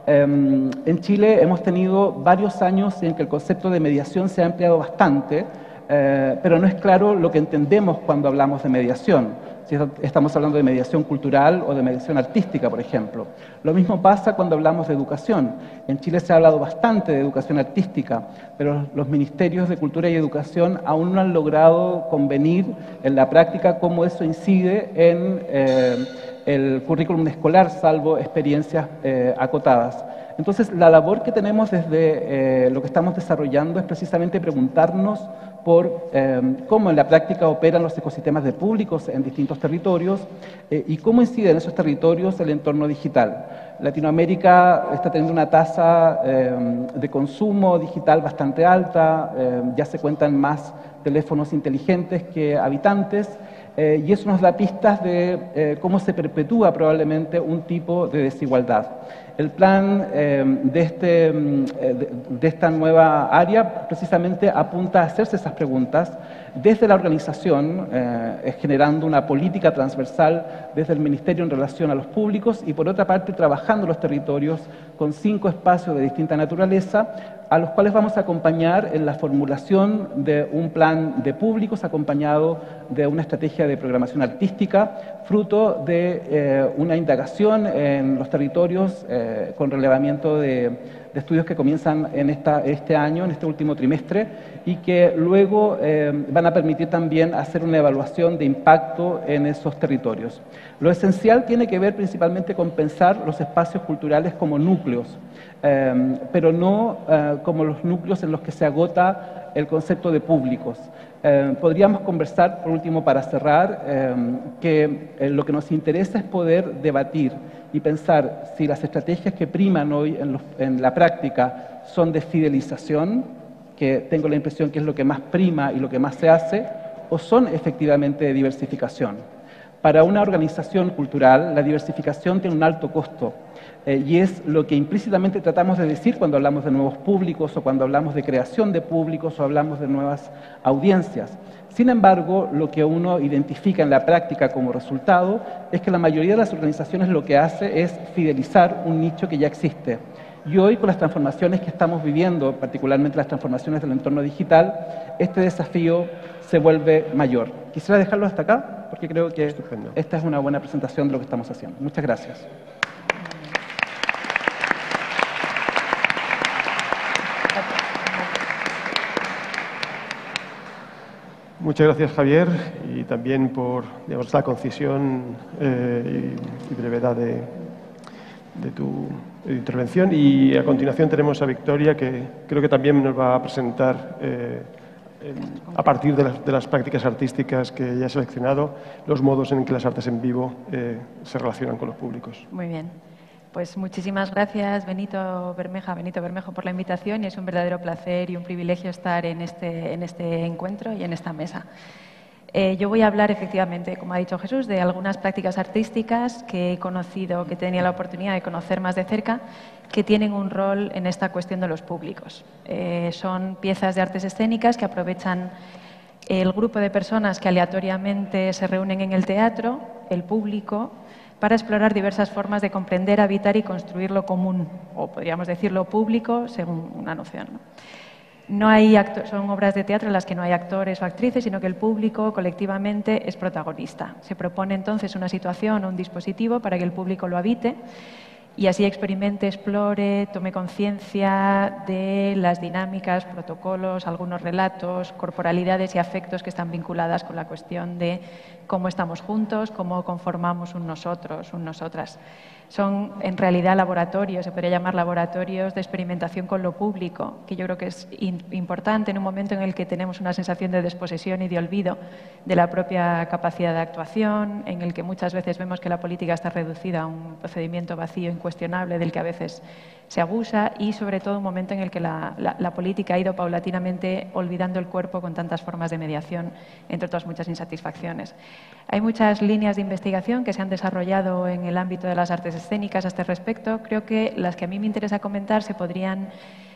En Chile hemos tenido varios años en que el concepto de mediación se ha ampliado bastante, eh, pero no es claro lo que entendemos cuando hablamos de mediación. Si estamos hablando de mediación cultural o de mediación artística, por ejemplo. Lo mismo pasa cuando hablamos de educación. En Chile se ha hablado bastante de educación artística, pero los ministerios de Cultura y Educación aún no han logrado convenir en la práctica cómo eso incide en eh, el currículum escolar, salvo experiencias eh, acotadas. Entonces, la labor que tenemos desde eh, lo que estamos desarrollando es precisamente preguntarnos por eh, cómo en la práctica operan los ecosistemas de públicos en distintos territorios eh, y cómo incide en esos territorios el entorno digital. Latinoamérica está teniendo una tasa eh, de consumo digital bastante alta, eh, ya se cuentan más teléfonos inteligentes que habitantes, eh, y eso nos da pistas de eh, cómo se perpetúa probablemente un tipo de desigualdad. El plan eh, de, este, de, de esta nueva área precisamente apunta a hacerse esas preguntas desde la organización, eh, generando una política transversal desde el Ministerio en relación a los públicos, y por otra parte trabajando los territorios con cinco espacios de distinta naturaleza, a los cuales vamos a acompañar en la formulación de un plan de públicos acompañado de una estrategia de programación artística, fruto de eh, una indagación en los territorios eh, con relevamiento de, de estudios que comienzan en esta, este año, en este último trimestre, y que luego eh, van a permitir también hacer una evaluación de impacto en esos territorios. Lo esencial tiene que ver principalmente con pensar los espacios culturales como núcleos, eh, pero no eh, como los núcleos en los que se agota el concepto de públicos. Eh, podríamos conversar, por último, para cerrar, eh, que eh, lo que nos interesa es poder debatir y pensar si las estrategias que priman hoy en, los, en la práctica son de fidelización, que tengo la impresión que es lo que más prima y lo que más se hace, o son efectivamente de diversificación. Para una organización cultural, la diversificación tiene un alto costo, eh, y es lo que implícitamente tratamos de decir cuando hablamos de nuevos públicos o cuando hablamos de creación de públicos o hablamos de nuevas audiencias. Sin embargo, lo que uno identifica en la práctica como resultado es que la mayoría de las organizaciones lo que hace es fidelizar un nicho que ya existe. Y hoy, con las transformaciones que estamos viviendo, particularmente las transformaciones del entorno digital, este desafío se vuelve mayor. Quisiera dejarlo hasta acá, porque creo que Estupendo. Esta es una buena presentación de lo que estamos haciendo. Muchas gracias. Muchas gracias, Javier, y también por, digamos, la concisión eh, y, y brevedad de, de tu intervención. Y a continuación tenemos a Victoria, que creo que también nos va a presentar eh, a partir de las, de las prácticas artísticas que ya he seleccionado, los modos en que las artes en vivo eh, se relacionan con los públicos. Muy bien. Pues muchísimas gracias, Benito Bermeja, Benito Bermejo, por la invitación, y es un verdadero placer y un privilegio estar en este, en este encuentro y en esta mesa. Eh, yo voy a hablar, efectivamente, como ha dicho Jesús, de algunas prácticas artísticas que he conocido, que tenía la oportunidad de conocer más de cerca, que tienen un rol en esta cuestión de los públicos. Eh, son piezas de artes escénicas que aprovechan el grupo de personas que aleatoriamente se reúnen en el teatro, el público, para explorar diversas formas de comprender, habitar y construir lo común, o podríamos decir lo público, según una noción, ¿no? No hay acto- son obras de teatro en las que no hay actores o actrices, sino que el público colectivamente es protagonista. Se propone entonces una situación o un dispositivo para que el público lo habite y así experimente, explore, tome conciencia de las dinámicas, protocolos, algunos relatos, corporalidades y afectos que están vinculadas con la cuestión de cómo estamos juntos, cómo conformamos un nosotros, un nosotras. Son en realidad laboratorios, se podría llamar laboratorios de experimentación con lo público, que yo creo que es in- importante en un momento en el que tenemos una sensación de desposesión y de olvido de la propia capacidad de actuación, en el que muchas veces vemos que la política está reducida a un procedimiento vacío, incuestionable, del que a veces se abusa, y sobre todo un momento en el que la, la, la política ha ido paulatinamente olvidando el cuerpo con tantas formas de mediación, entre otras muchas insatisfacciones. Hay muchas líneas de investigación que se han desarrollado en el ámbito de las artes escénicas a este respecto. Creo que las que a mí me interesa comentar se podrían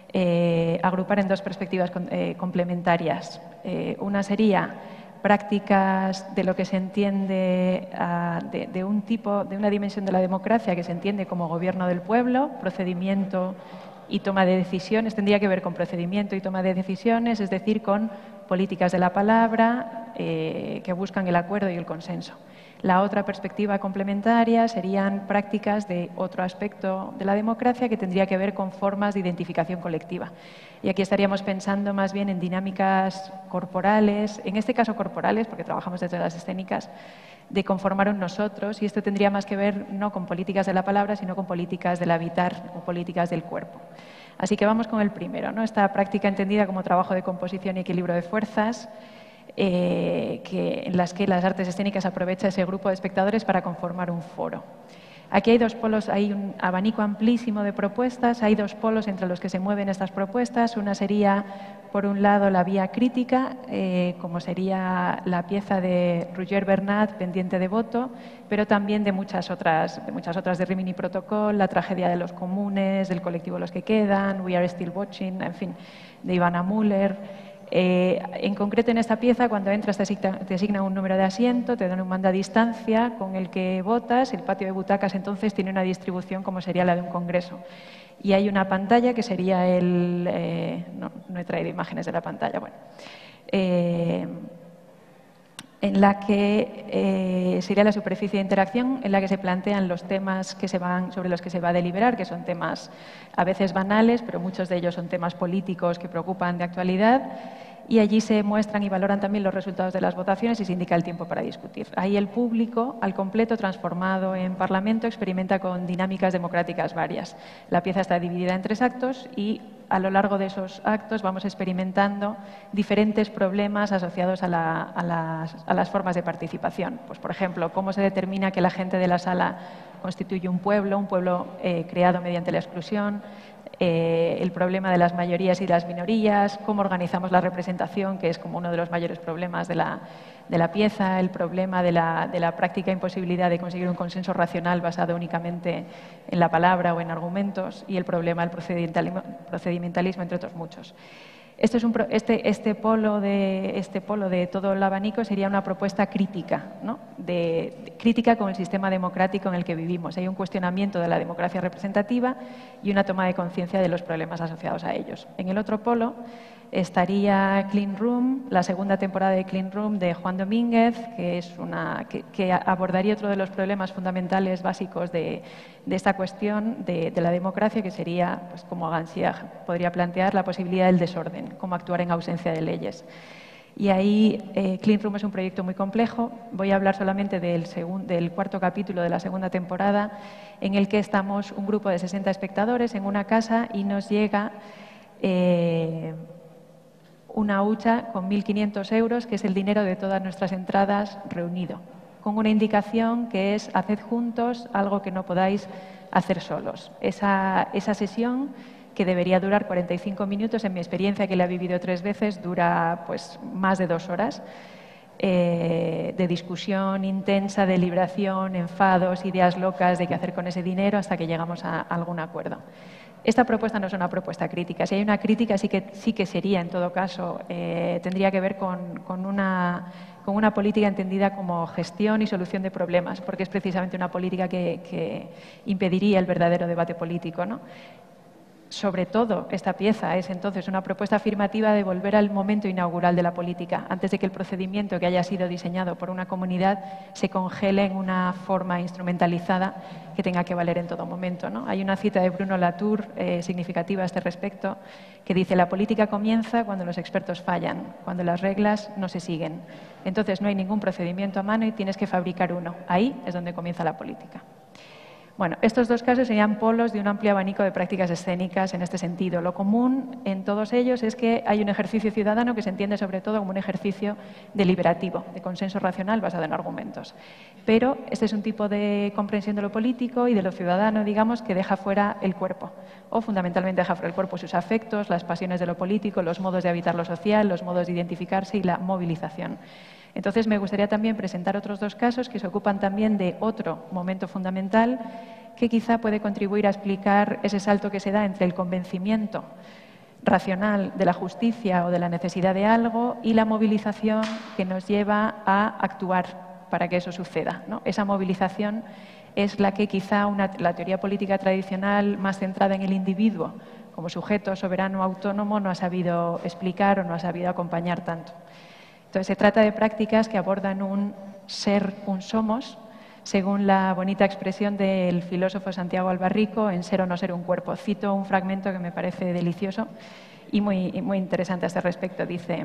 eh, agrupar en dos perspectivas con, eh, complementarias. Eh, una sería prácticas de lo que se entiende uh, de, de un tipo, de una dimensión de la democracia que se entiende como gobierno del pueblo, procedimiento y toma de decisiones. Tendría que ver con procedimiento y toma de decisiones, es decir, con políticas de la palabra eh, que buscan el acuerdo y el consenso. La otra perspectiva complementaria serían prácticas de otro aspecto de la democracia que tendría que ver con formas de identificación colectiva. Y aquí estaríamos pensando más bien en dinámicas corporales, en este caso corporales, porque trabajamos desde las escénicas, de conformar un nosotros, y esto tendría más que ver no con políticas de la palabra, sino con políticas del habitar o políticas del cuerpo. Así que vamos con el primero, ¿no? Esta práctica entendida como trabajo de composición y equilibrio de fuerzas, Eh, que, en las que las artes escénicas aprovecha ese grupo de espectadores para conformar un foro. Aquí hay dos polos, hay un abanico amplísimo de propuestas, hay dos polos entre los que se mueven estas propuestas. Una sería, por un lado, la vía crítica, eh, como sería la pieza de Roger Bernat, Pendiente de voto, pero también de muchas otras, de muchas otras de Rimini Protocol, La tragedia de los comunes, del colectivo Los que quedan, We are still watching, en fin, de Ivana Müller. Eh, en concreto, en esta pieza, cuando entras te asigna, te asigna un número de asiento, te dan un mando a distancia con el que votas. El patio de butacas entonces tiene una distribución como sería la de un congreso. Y hay una pantalla que sería el... Eh, no, no he traído imágenes de la pantalla. Bueno, eh, en la que eh, sería la superficie de interacción en la que se plantean los temas que se van, sobre los que se va a deliberar, que son temas a veces banales, pero muchos de ellos son temas políticos que preocupan de actualidad, y allí se muestran y valoran también los resultados de las votaciones y se indica el tiempo para discutir. Ahí el público, al completo transformado en Parlamento, experimenta con dinámicas democráticas varias. La pieza está dividida en tres actos y a lo largo de esos actos vamos experimentando diferentes problemas asociados a, la, a, las, a las formas de participación. Pues, por ejemplo, cómo se determina que la gente de la sala constituye un pueblo, un pueblo eh, creado mediante la exclusión, eh, el problema de las mayorías y las minorías, cómo organizamos la representación, que es como uno de los mayores problemas de la, de la pieza, el problema de la, de la práctica imposibilidad de conseguir un consenso racional basado únicamente en la palabra o en argumentos, y el problema del procedimentalismo, procedimentalismo entre otros muchos. Este, es un, este, este, polo de, este polo de todo el abanico sería una propuesta crítica, ¿no? de, de, crítica con el sistema democrático en el que vivimos. Hay un cuestionamiento de la democracia representativa y una toma de conciencia de los problemas asociados a ellos. En el otro polo estaría Clean Room, la segunda temporada de Clean Room de Juan Domínguez, que, es una, que, que abordaría otro de los problemas fundamentales básicos de, de esta cuestión de, de la democracia, que sería, pues, como Gansier podría plantear, la posibilidad del desorden, cómo actuar en ausencia de leyes. Y ahí eh, Clean Room es un proyecto muy complejo. Voy a hablar solamente del, del cuarto capítulo de la segunda temporada, en el que estamos un grupo de sesenta espectadores en una casa y nos llega... Eh, una hucha con mil quinientos euros, que es el dinero de todas nuestras entradas reunido, con una indicación que es haced juntos algo que no podáis hacer solos. Esa, esa sesión, que debería durar cuarenta y cinco minutos, en mi experiencia, que la he vivido tres veces, dura pues más de dos horas. Eh, de discusión intensa, deliberación, enfados, ideas locas de qué hacer con ese dinero hasta que llegamos a, a algún acuerdo. Esta propuesta no es una propuesta crítica. Si hay una crítica, sí que, sí que sería, en todo caso, eh, tendría que ver con, con, una, con una política entendida como gestión y solución de problemas, porque es precisamente una política que, que impediría el verdadero debate político, ¿no? Sobre todo, esta pieza es entonces una propuesta afirmativa de volver al momento inaugural de la política, antes de que el procedimiento que haya sido diseñado por una comunidad se congele en una forma instrumentalizada que tenga que valer en todo momento, ¿no? Hay una cita de Bruno Latour eh, significativa a este respecto, que dice: la política comienza cuando los expertos fallan, cuando las reglas no se siguen. Entonces no hay ningún procedimiento a mano y tienes que fabricar uno. Ahí es donde comienza la política. Bueno, estos dos casos serían polos de un amplio abanico de prácticas escénicas en este sentido. Lo común en todos ellos es que hay un ejercicio ciudadano que se entiende sobre todo como un ejercicio deliberativo, de consenso racional basado en argumentos. Pero este es un tipo de comprensión de lo político y de lo ciudadano, digamos, que deja fuera el cuerpo, o fundamentalmente deja fuera el cuerpo sus afectos, las pasiones de lo político, los modos de habitar lo social, los modos de identificarse y la movilización. Entonces, me gustaría también presentar otros dos casos que se ocupan también de otro momento fundamental que quizá puede contribuir a explicar ese salto que se da entre el convencimiento racional de la justicia o de la necesidad de algo y la movilización que nos lleva a actuar para que eso suceda, ¿no? Esa movilización es la que quizá una, la teoría política tradicional más centrada en el individuo como sujeto soberano autónomo no ha sabido explicar o no ha sabido acompañar tanto. Entonces, se trata de prácticas que abordan un ser, un somos, según la bonita expresión del filósofo Santiago Albarrico en Ser o no ser un cuerpo. Cito un fragmento que me parece delicioso y muy, y muy interesante a este respecto. Dice: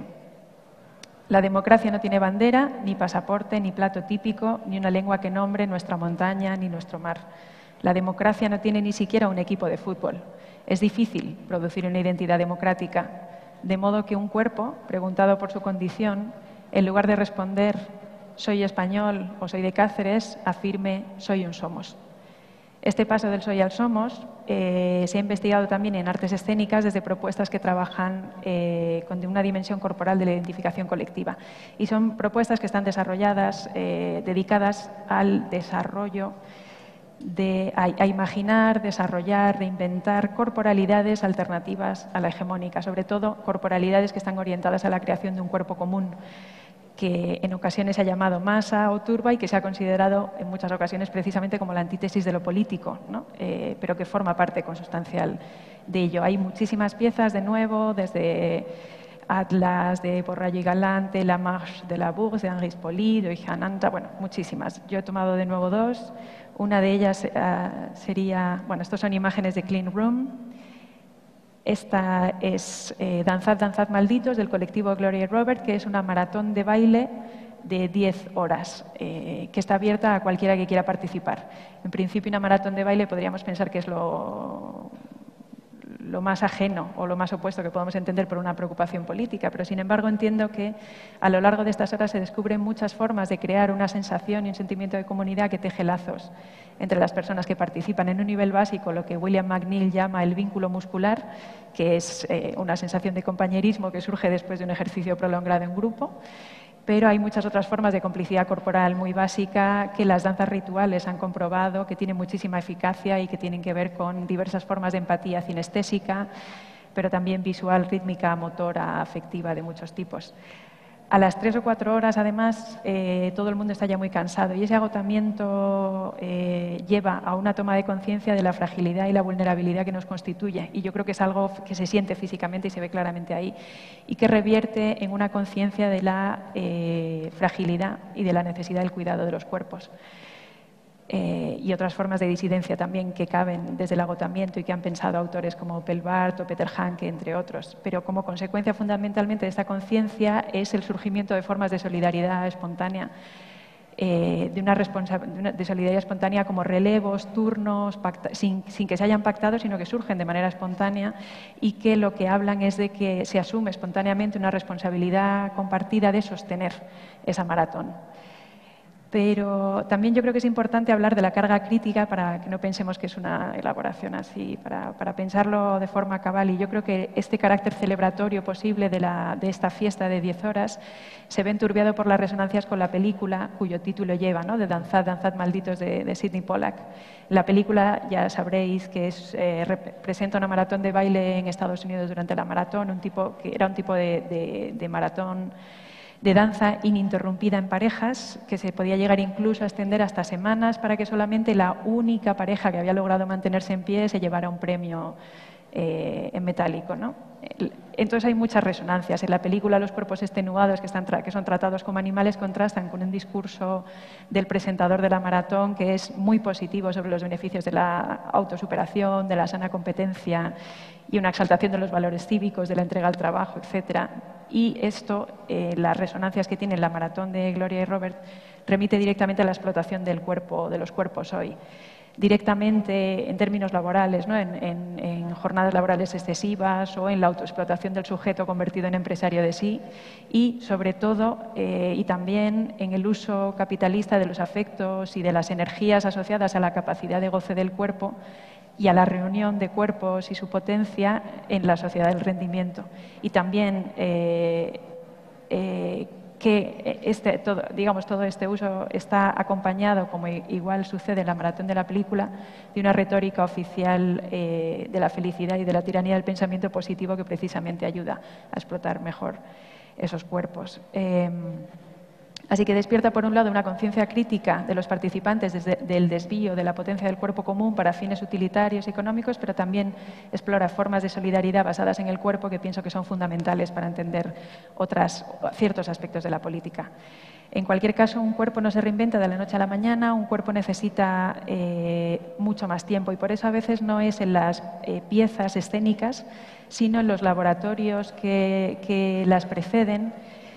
la democracia no tiene bandera, ni pasaporte, ni plato típico, ni una lengua que nombre nuestra montaña ni nuestro mar. La democracia no tiene ni siquiera un equipo de fútbol. Es difícil producir una identidad democrática. De modo que un cuerpo, preguntado por su condición, en lugar de responder «soy español» o «soy de Cáceres», afirme «soy un somos». Este paso del soy al somos eh, se ha investigado también en artes escénicas desde propuestas que trabajan eh, con una dimensión corporal de la identificación colectiva. Y son propuestas que están desarrolladas, eh, dedicadas al desarrollo de a, a imaginar, desarrollar, reinventar corporalidades alternativas a la hegemónica, sobre todo corporalidades que están orientadas a la creación de un cuerpo común, que en ocasiones se ha llamado masa o turba y que se ha considerado en muchas ocasiones precisamente como la antítesis de lo político, ¿no? eh, pero que forma parte consustancial de ello. Hay muchísimas piezas, de nuevo, desde Atlas, de Borrallo y Galante, La Marche de la Bourse, de Henri Spoli, de Oijananta, bueno, muchísimas. Yo he tomado de nuevo dos. Una de ellas uh, sería, bueno, estos son imágenes de Clean Room. Esta es eh, Danzad, Danzad Malditos, del colectivo Gloria y Robert, que es una maratón de baile de diez horas, eh, que está abierta a cualquiera que quiera participar. En principio, una maratón de baile podríamos pensar que es lo, lo más ajeno o lo más opuesto que podemos entender por una preocupación política, pero sin embargo entiendo que a lo largo de estas horas se descubren muchas formas de crear una sensación y un sentimiento de comunidad que teje lazos entre las personas que participan en un nivel básico, lo que William McNeill llama el vínculo muscular, que es eh, una sensación de compañerismo que surge después de un ejercicio prolongado en grupo. Pero hay muchas otras formas de complicidad corporal muy básica que las danzas rituales han comprobado que tienen muchísima eficacia y que tienen que ver con diversas formas de empatía cinestésica, pero también visual, rítmica, motora, afectiva, de muchos tipos. A las tres o cuatro horas, además, eh, todo el mundo está ya muy cansado y ese agotamiento eh, lleva a una toma de conciencia de la fragilidad y la vulnerabilidad que nos constituye. Y yo creo que es algo que se siente físicamente y se ve claramente ahí y que revierte en una conciencia de la eh, fragilidad y de la necesidad del cuidado de los cuerpos. Eh, y otras formas de disidencia también que caben desde el agotamiento y que han pensado autores como Pelbart o Peter Hanke, entre otros. Pero como consecuencia fundamentalmente de esta conciencia es el surgimiento de formas de solidaridad espontánea eh, de, una de, una, de solidaridad espontánea como relevos, turnos, pacta, sin, sin que se hayan pactado, sino que surgen de manera espontánea y que lo que hablan es de que se asume espontáneamente una responsabilidad compartida de sostener esa maratón. Pero también yo creo que es importante hablar de la carga crítica para que no pensemos que es una elaboración así, para, para pensarlo de forma cabal. Y yo creo que este carácter celebratorio posible de, la, de esta fiesta de diez horas se ve enturbiado por las resonancias con la película cuyo título lleva, ¿no? de Danzad, Danzad malditos, de, de Sidney Pollack. La película, ya sabréis, que es, eh, representa una maratón de baile en Estados Unidos durante la maratón, un tipo, que era un tipo de, de, de maratón de danza ininterrumpida en parejas, que se podía llegar incluso a extender hasta semanas para que solamente la única pareja que había logrado mantenerse en pie se llevara un premio eh, en metálico, ¿no? Entonces hay muchas resonancias. En la película los cuerpos extenuados que, están que son tratados como animales contrastan con un discurso del presentador de la maratón que es muy positivo sobre los beneficios de la autosuperación, de la sana competencia y una exaltación de los valores cívicos, de la entrega al trabajo, etcétera. Y esto, eh, las resonancias que tiene la maratón de Gloria y Robert, remite directamente a la explotación del cuerpo, de los cuerpos hoy. Directamente en términos laborales, ¿no? en, en, en jornadas laborales excesivas o en la autoexplotación del sujeto convertido en empresario de sí y, sobre todo, eh, y también en el uso capitalista de los afectos y de las energías asociadas a la capacidad de goce del cuerpo y a la reunión de cuerpos y su potencia en la sociedad del rendimiento. Y también eh, eh, que este, todo, digamos, todo este uso está acompañado, como igual sucede en la maratón de la película, de una retórica oficial eh, de la felicidad y de la tiranía del pensamiento positivo que precisamente ayuda a explotar mejor esos cuerpos. Eh, Así que despierta, por un lado, una conciencia crítica de los participantes desde, del desvío de la potencia del cuerpo común para fines utilitarios y económicos, pero también explora formas de solidaridad basadas en el cuerpo que pienso que son fundamentales para entender otras, ciertos aspectos de la política. En cualquier caso, un cuerpo no se reinventa de la noche a la mañana, un cuerpo necesita eh, mucho más tiempo y por eso a veces no es en las eh, piezas escénicas, sino en los laboratorios que, que las preceden,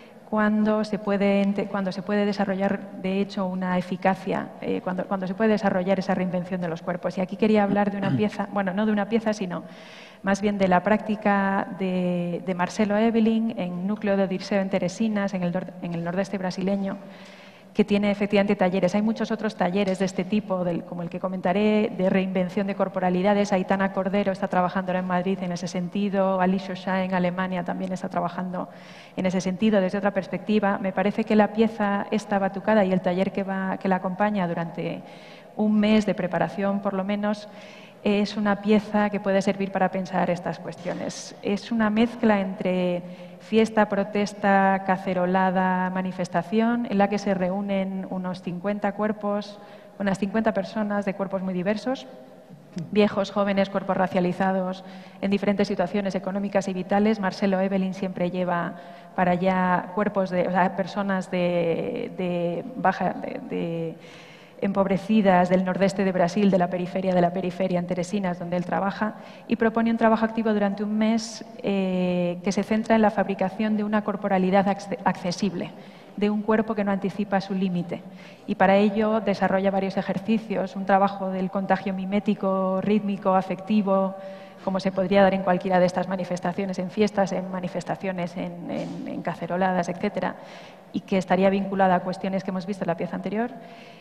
Cuando se, puede, cuando se puede desarrollar, de hecho, una eficacia, eh, cuando, cuando se puede desarrollar esa reinvención de los cuerpos. Y aquí quería hablar de una pieza, bueno, no de una pieza, sino más bien de la práctica de, de Marcelo Evelyn en Núcleo de Dirceu en Teresinas, en el, en el nordeste brasileño, que tiene efectivamente talleres. Hay muchos otros talleres de este tipo, del, como el que comentaré, de reinvención de corporalidades. Aitana Cordero está trabajando ahora en Madrid en ese sentido, Alicia Shah en Alemania también está trabajando en ese sentido, desde otra perspectiva. Me parece que la pieza esta batucada y el taller que, va, que la acompaña durante un mes de preparación, por lo menos, es una pieza que puede servir para pensar estas cuestiones. Es una mezcla entre fiesta, protesta, cacerolada, manifestación, en la que se reúnen unos cincuenta cuerpos, unas cincuenta personas de cuerpos muy diversos, viejos, jóvenes, cuerpos racializados, en diferentes situaciones económicas y vitales. Marcelo Evelyn siempre lleva para allá cuerpos de, o sea, personas de, de baja... de, de empobrecidas del nordeste de Brasil, de la periferia de la periferia, en Teresinas, donde él trabaja, y propone un trabajo activo durante un mes eh, que se centra en la fabricación de una corporalidad accesible, de un cuerpo que no anticipa su límite. Y para ello desarrolla varios ejercicios, un trabajo del contagio mimético, rítmico, afectivo, como se podría dar en cualquiera de estas manifestaciones, en fiestas, en manifestaciones, en, en, en caceroladas, etcétera, y que estaría vinculada a cuestiones que hemos visto en la pieza anterior.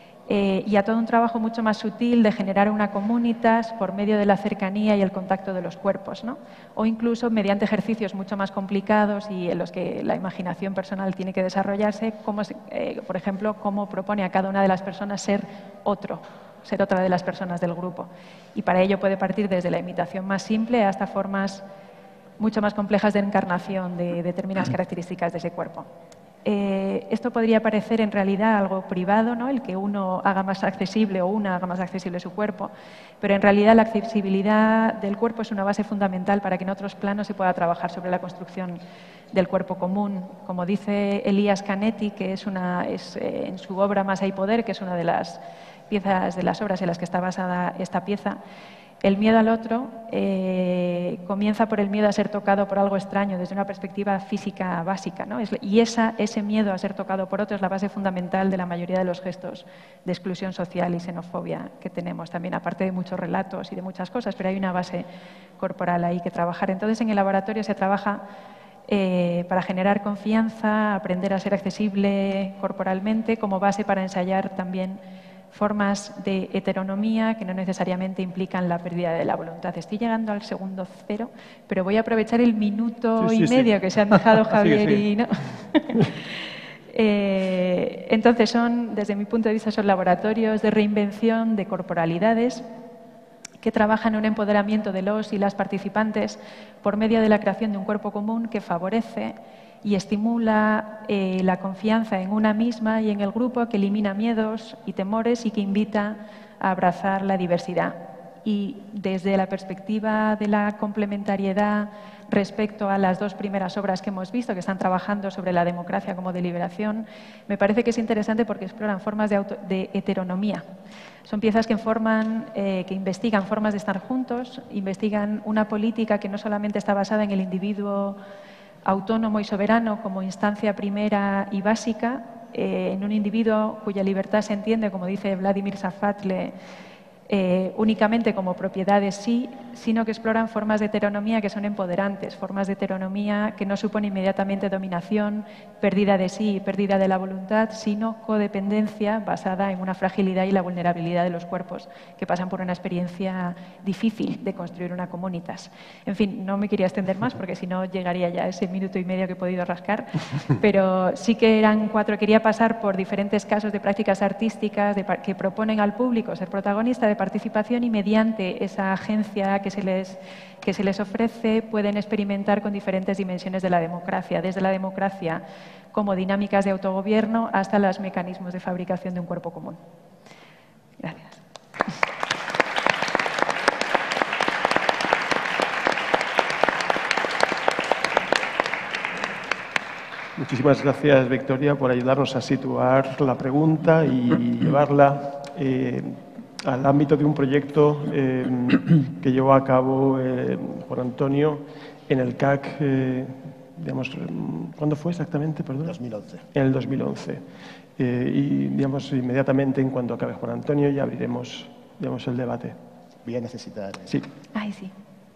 Eh, y a todo un trabajo mucho más sutil de generar una comunitas por medio de la cercanía y el contacto de los cuerpos, ¿no? O incluso mediante ejercicios mucho más complicados y en los que la imaginación personal tiene que desarrollarse, como, eh, por ejemplo, cómo propone a cada una de las personas ser otro, ser otra de las personas del grupo. Y para ello puede partir desde la imitación más simple hasta formas mucho más complejas de encarnación de determinadas características de ese cuerpo. Eh, esto podría parecer en realidad algo privado, ¿no? El que uno haga más accesible o una haga más accesible su cuerpo, pero en realidad la accesibilidad del cuerpo es una base fundamental para que en otros planos se pueda trabajar sobre la construcción del cuerpo común. Como dice Elías Canetti, que es, una, es eh, en su obra Más hay poder, que es una de las piezas de las obras en las que está basada esta pieza, El miedo al otro eh, comienza por el miedo a ser tocado por algo extraño desde una perspectiva física básica, ¿no? Es, y esa, ese miedo a ser tocado por otro es la base fundamental de la mayoría de los gestos de exclusión social y xenofobia que tenemos también, aparte de muchos relatos y de muchas cosas, pero hay una base corporal ahí que trabajar. Entonces, en el laboratorio se trabaja eh, para generar confianza, aprender a ser accesible corporalmente, como base para ensayar también formas de heteronomía que no necesariamente implican la pérdida de la voluntad. Estoy llegando al segundo cero, pero voy a aprovechar el minuto sí, sí, y medio sí. que se han dejado Javier sí, sí. y... ¿no? eh, entonces, son, desde mi punto de vista, son laboratorios de reinvención de corporalidades que trabajan en un empoderamiento de los y las participantes por medio de la creación de un cuerpo común que favorece y estimula eh, la confianza en una misma y en el grupo, que elimina miedos y temores y que invita a abrazar la diversidad. Y desde la perspectiva de la complementariedad respecto a las dos primeras obras que hemos visto, que están trabajando sobre la democracia como deliberación, me parece que es interesante porque exploran formas de, auto, de heteronomía. Son piezas que, forman, eh, que investigan formas de estar juntos, investigan una política que no solamente está basada en el individuo autónomo y soberano como instancia primera y básica, eh, en un individuo cuya libertad se entiende, como dice Vladimir Safatle, eh, únicamente como propiedad de sí, sino que exploran formas de heteronomía que son empoderantes, formas de heteronomía que no suponen inmediatamente dominación, pérdida de sí y pérdida de la voluntad, sino codependencia basada en una fragilidad y la vulnerabilidad de los cuerpos que pasan por una experiencia difícil de construir una comunitas. En fin, no me quería extender más porque si no llegaría ya a ese minuto y medio que he podido rascar, pero sí que eran cuatro. Quería pasar por diferentes casos de prácticas artísticas de, que proponen al público ser protagonista de participación y mediante esa agencia que se les, que se les ofrece pueden experimentar con diferentes dimensiones de la democracia, desde la democracia como dinámicas de autogobierno hasta los mecanismos de fabricación de un cuerpo común. Gracias. Muchísimas gracias, Victoria, por ayudarnos a situar la pregunta y llevarla eh, al ámbito de un proyecto eh, que llevó a cabo eh, Juan Antonio en el C A C, eh, digamos, ¿cuándo fue exactamente? Perdón. dos mil once. En el dos mil once. Eh, y, digamos, inmediatamente en cuanto acabe Juan Antonio ya abriremos, digamos, el debate. Voy a necesitar... Eh... Sí. Ay, sí.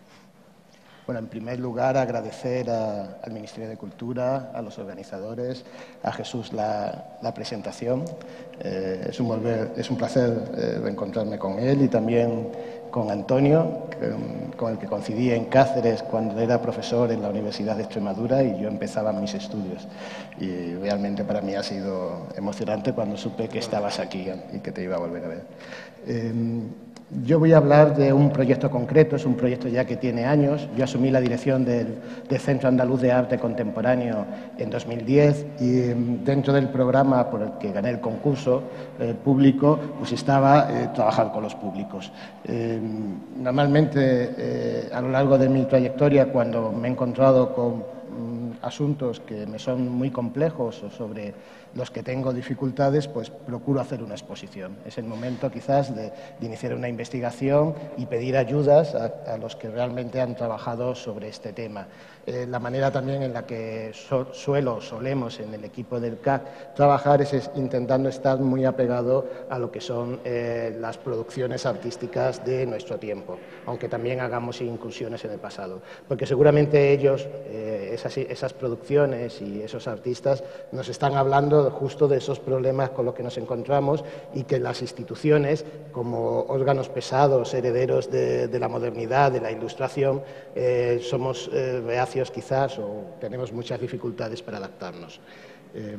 Bueno, en primer lugar, agradecer a, al Ministerio de Cultura, a los organizadores, a Jesús la, la presentación. Eh, es, un volver, es un placer eh, reencontrarme con él y también con Antonio, que, con el que coincidí en Cáceres cuando era profesor en la Universidad de Extremadura y yo empezaba mis estudios. Y realmente para mí ha sido emocionante cuando supe que estabas aquí y que te iba a volver a ver. Eh, Yo voy a hablar de un proyecto concreto, es un proyecto ya que tiene años. Yo asumí la dirección del, del Centro Andaluz de Arte Contemporáneo en dos mil diez y dentro del programa por el que gané el concurso eh, público, pues estaba eh, trabajar con los públicos. Eh, normalmente, eh, a lo largo de mi trayectoria, cuando me he encontrado con mm, asuntos que me son muy complejos o sobre los que tengo dificultades, pues procuro hacer una exposición. Es el momento quizás de, de iniciar una investigación y pedir ayudas a, a los que realmente han trabajado sobre este tema. Eh, la manera también en la que so, suelo, solemos en el equipo del C A C trabajar es, es intentando estar muy apegado a lo que son eh, las producciones artísticas de nuestro tiempo, aunque también hagamos incursiones en el pasado. Porque seguramente ellos, eh, esas, esas producciones y esos artistas nos están hablando justo de esos problemas con los que nos encontramos y que las instituciones, como órganos pesados, herederos de, de la modernidad, de la ilustración, eh, somos eh, reacios quizás o tenemos muchas dificultades para adaptarnos. Eh,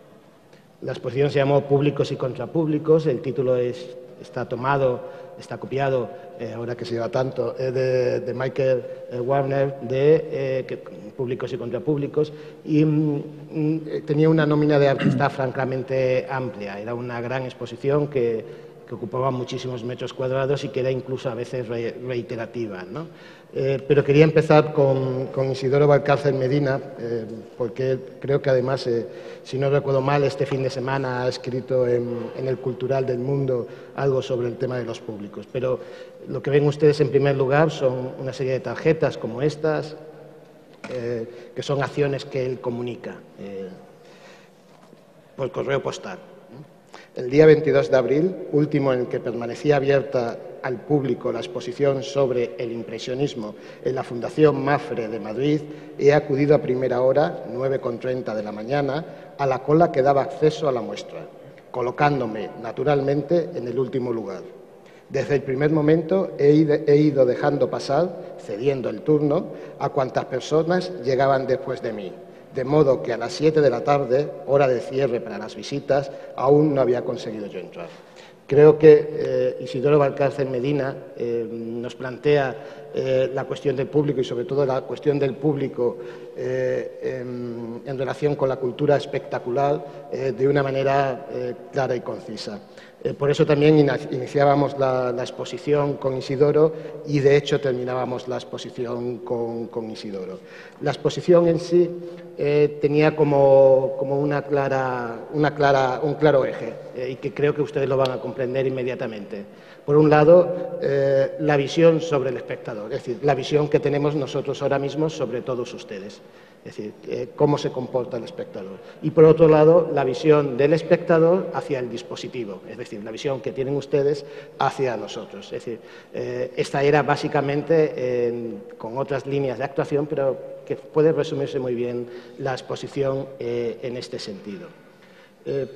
la exposición se llamó Públicos y Contrapúblicos, el título es, está tomado, está copiado, eh, ahora que se lleva tanto, eh, de, de Michael eh, Warner, de eh, que, Públicos y Contrapúblicos, y mm, tenía una nómina de artistas francamente amplia. Era una gran exposición que que ocupaba muchísimos metros cuadrados y que era incluso a veces re, reiterativa, ¿no? Eh, pero quería empezar con, con Isidoro Valcárcel Medina, eh, porque creo que además, eh, si no recuerdo mal, este fin de semana ha escrito en, en el Cultural del Mundo algo sobre el tema de los públicos. Pero lo que ven ustedes en primer lugar son una serie de tarjetas como estas, eh, que son acciones que él comunica eh, por correo postal. El día veintidós de abril, último en el que permanecía abierta al público la exposición sobre el impresionismo en la Fundación Mafre de Madrid, he acudido a primera hora, nueve con treinta de la mañana, a la cola que daba acceso a la muestra, colocándome, naturalmente, en el último lugar. Desde el primer momento he ido dejando pasar, cediendo el turno, a cuantas personas llegaban después de mí, de modo que a las siete de la tarde, hora de cierre para las visitas, aún no había conseguido yo entrar. Creo que eh, Isidoro Valcárcel Medina eh, nos plantea eh, la cuestión del público y sobre todo la cuestión del público eh, en, en relación con la cultura espectacular eh, de una manera eh, clara y concisa. Eh, por eso también iniciábamos la, la exposición con Isidoro y, de hecho, terminábamos la exposición con, con Isidoro. La exposición en sí eh, tenía como, como una clara, una clara, un claro eje eh, y que creo que ustedes lo van a comprender inmediatamente. Por un lado, eh, la visión sobre el espectador, es decir, la visión que tenemos nosotros ahora mismo sobre todos ustedes. Es decir, eh, cómo se comporta el espectador. Y, por otro lado, la visión del espectador hacia el dispositivo, es decir, la visión que tienen ustedes hacia nosotros. Es decir, eh, esta era básicamente, eh, con otras líneas de actuación, pero que puede resumirse muy bien la exposición eh, en este sentido. Eh,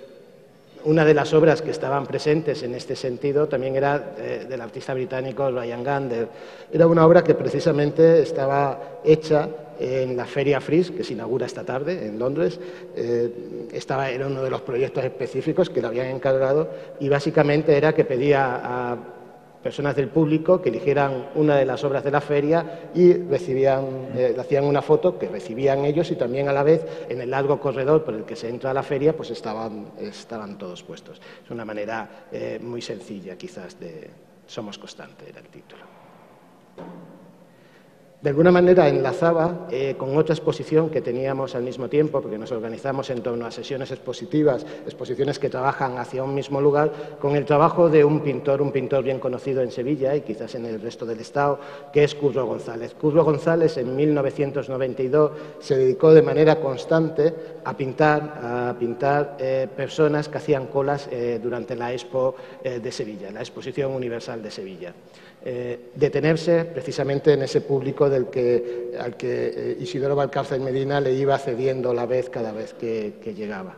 Una de las obras que estaban presentes en este sentido también era eh, del artista británico Ryan Gander. Era una obra que precisamente estaba hecha en la Feria Frieze, que se inaugura esta tarde en Londres. Eh, estaba, era uno de los proyectos específicos que le habían encargado y básicamente era que pedía a personas del público que eligieran una de las obras de la feria y recibían, eh, hacían una foto que recibían ellos y también a la vez en el largo corredor por el que se entra a la feria pues estaban, estaban todos puestos. Es una manera eh, muy sencilla quizás de Somos Constante, era el título. De alguna manera enlazaba eh, con otra exposición que teníamos al mismo tiempo, porque nos organizamos en torno a sesiones expositivas, exposiciones que trabajan hacia un mismo lugar, con el trabajo de un pintor, un pintor bien conocido en Sevilla y quizás en el resto del Estado, que es Curro González. Curro González en mil novecientos noventa y dos se dedicó de manera constante a pintar, a pintar eh, personas que hacían colas eh, durante la Expo eh, de Sevilla, la Exposición Universal de Sevilla. Eh, detenerse precisamente en ese público del que, al que eh, Isidoro Valcárcel Medina le iba cediendo la vez cada vez que, que llegaba.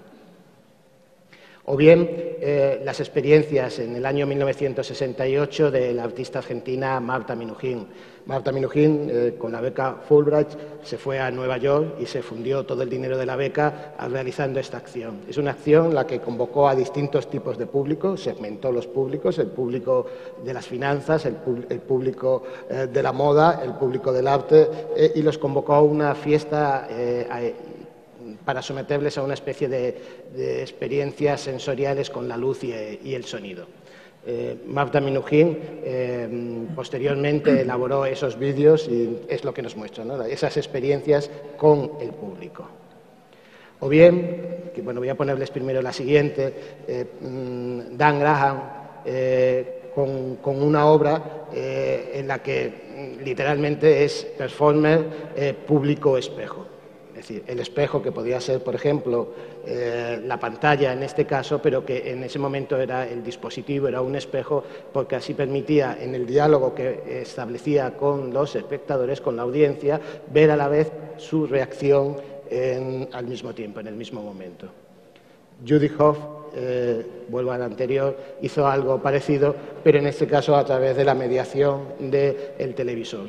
O bien eh, las experiencias en el año mil novecientos sesenta y ocho de la artista argentina Marta Minujín. Marta Minujín, eh, con la beca Fulbright, se fue a Nueva York y se fundió todo el dinero de la beca realizando esta acción. Es una acción la que convocó a distintos tipos de público, segmentó los públicos, el público de las finanzas, el, el público eh, de la moda, el público del arte, eh, y los convocó a una fiesta eh, a, para someterles a una especie de, de experiencias sensoriales con la luz y, y el sonido. Eh, Marta Minujín eh, posteriormente elaboró esos vídeos y es lo que nos muestra, ¿no? Esas experiencias con el público. O bien, que, bueno, voy a ponerles primero la siguiente, eh, Dan Graham eh, con, con una obra eh, en la que literalmente es performer eh, público-espejo. Es decir, el espejo que podía ser, por ejemplo, eh, la pantalla en este caso, pero que en ese momento era el dispositivo, era un espejo, porque así permitía, en el diálogo que establecía con los espectadores, con la audiencia, ver a la vez su reacción en, al mismo tiempo, en el mismo momento. Judy Hoff, eh, vuelvo al anterior, hizo algo parecido, pero en este caso a través de la mediación del televisor.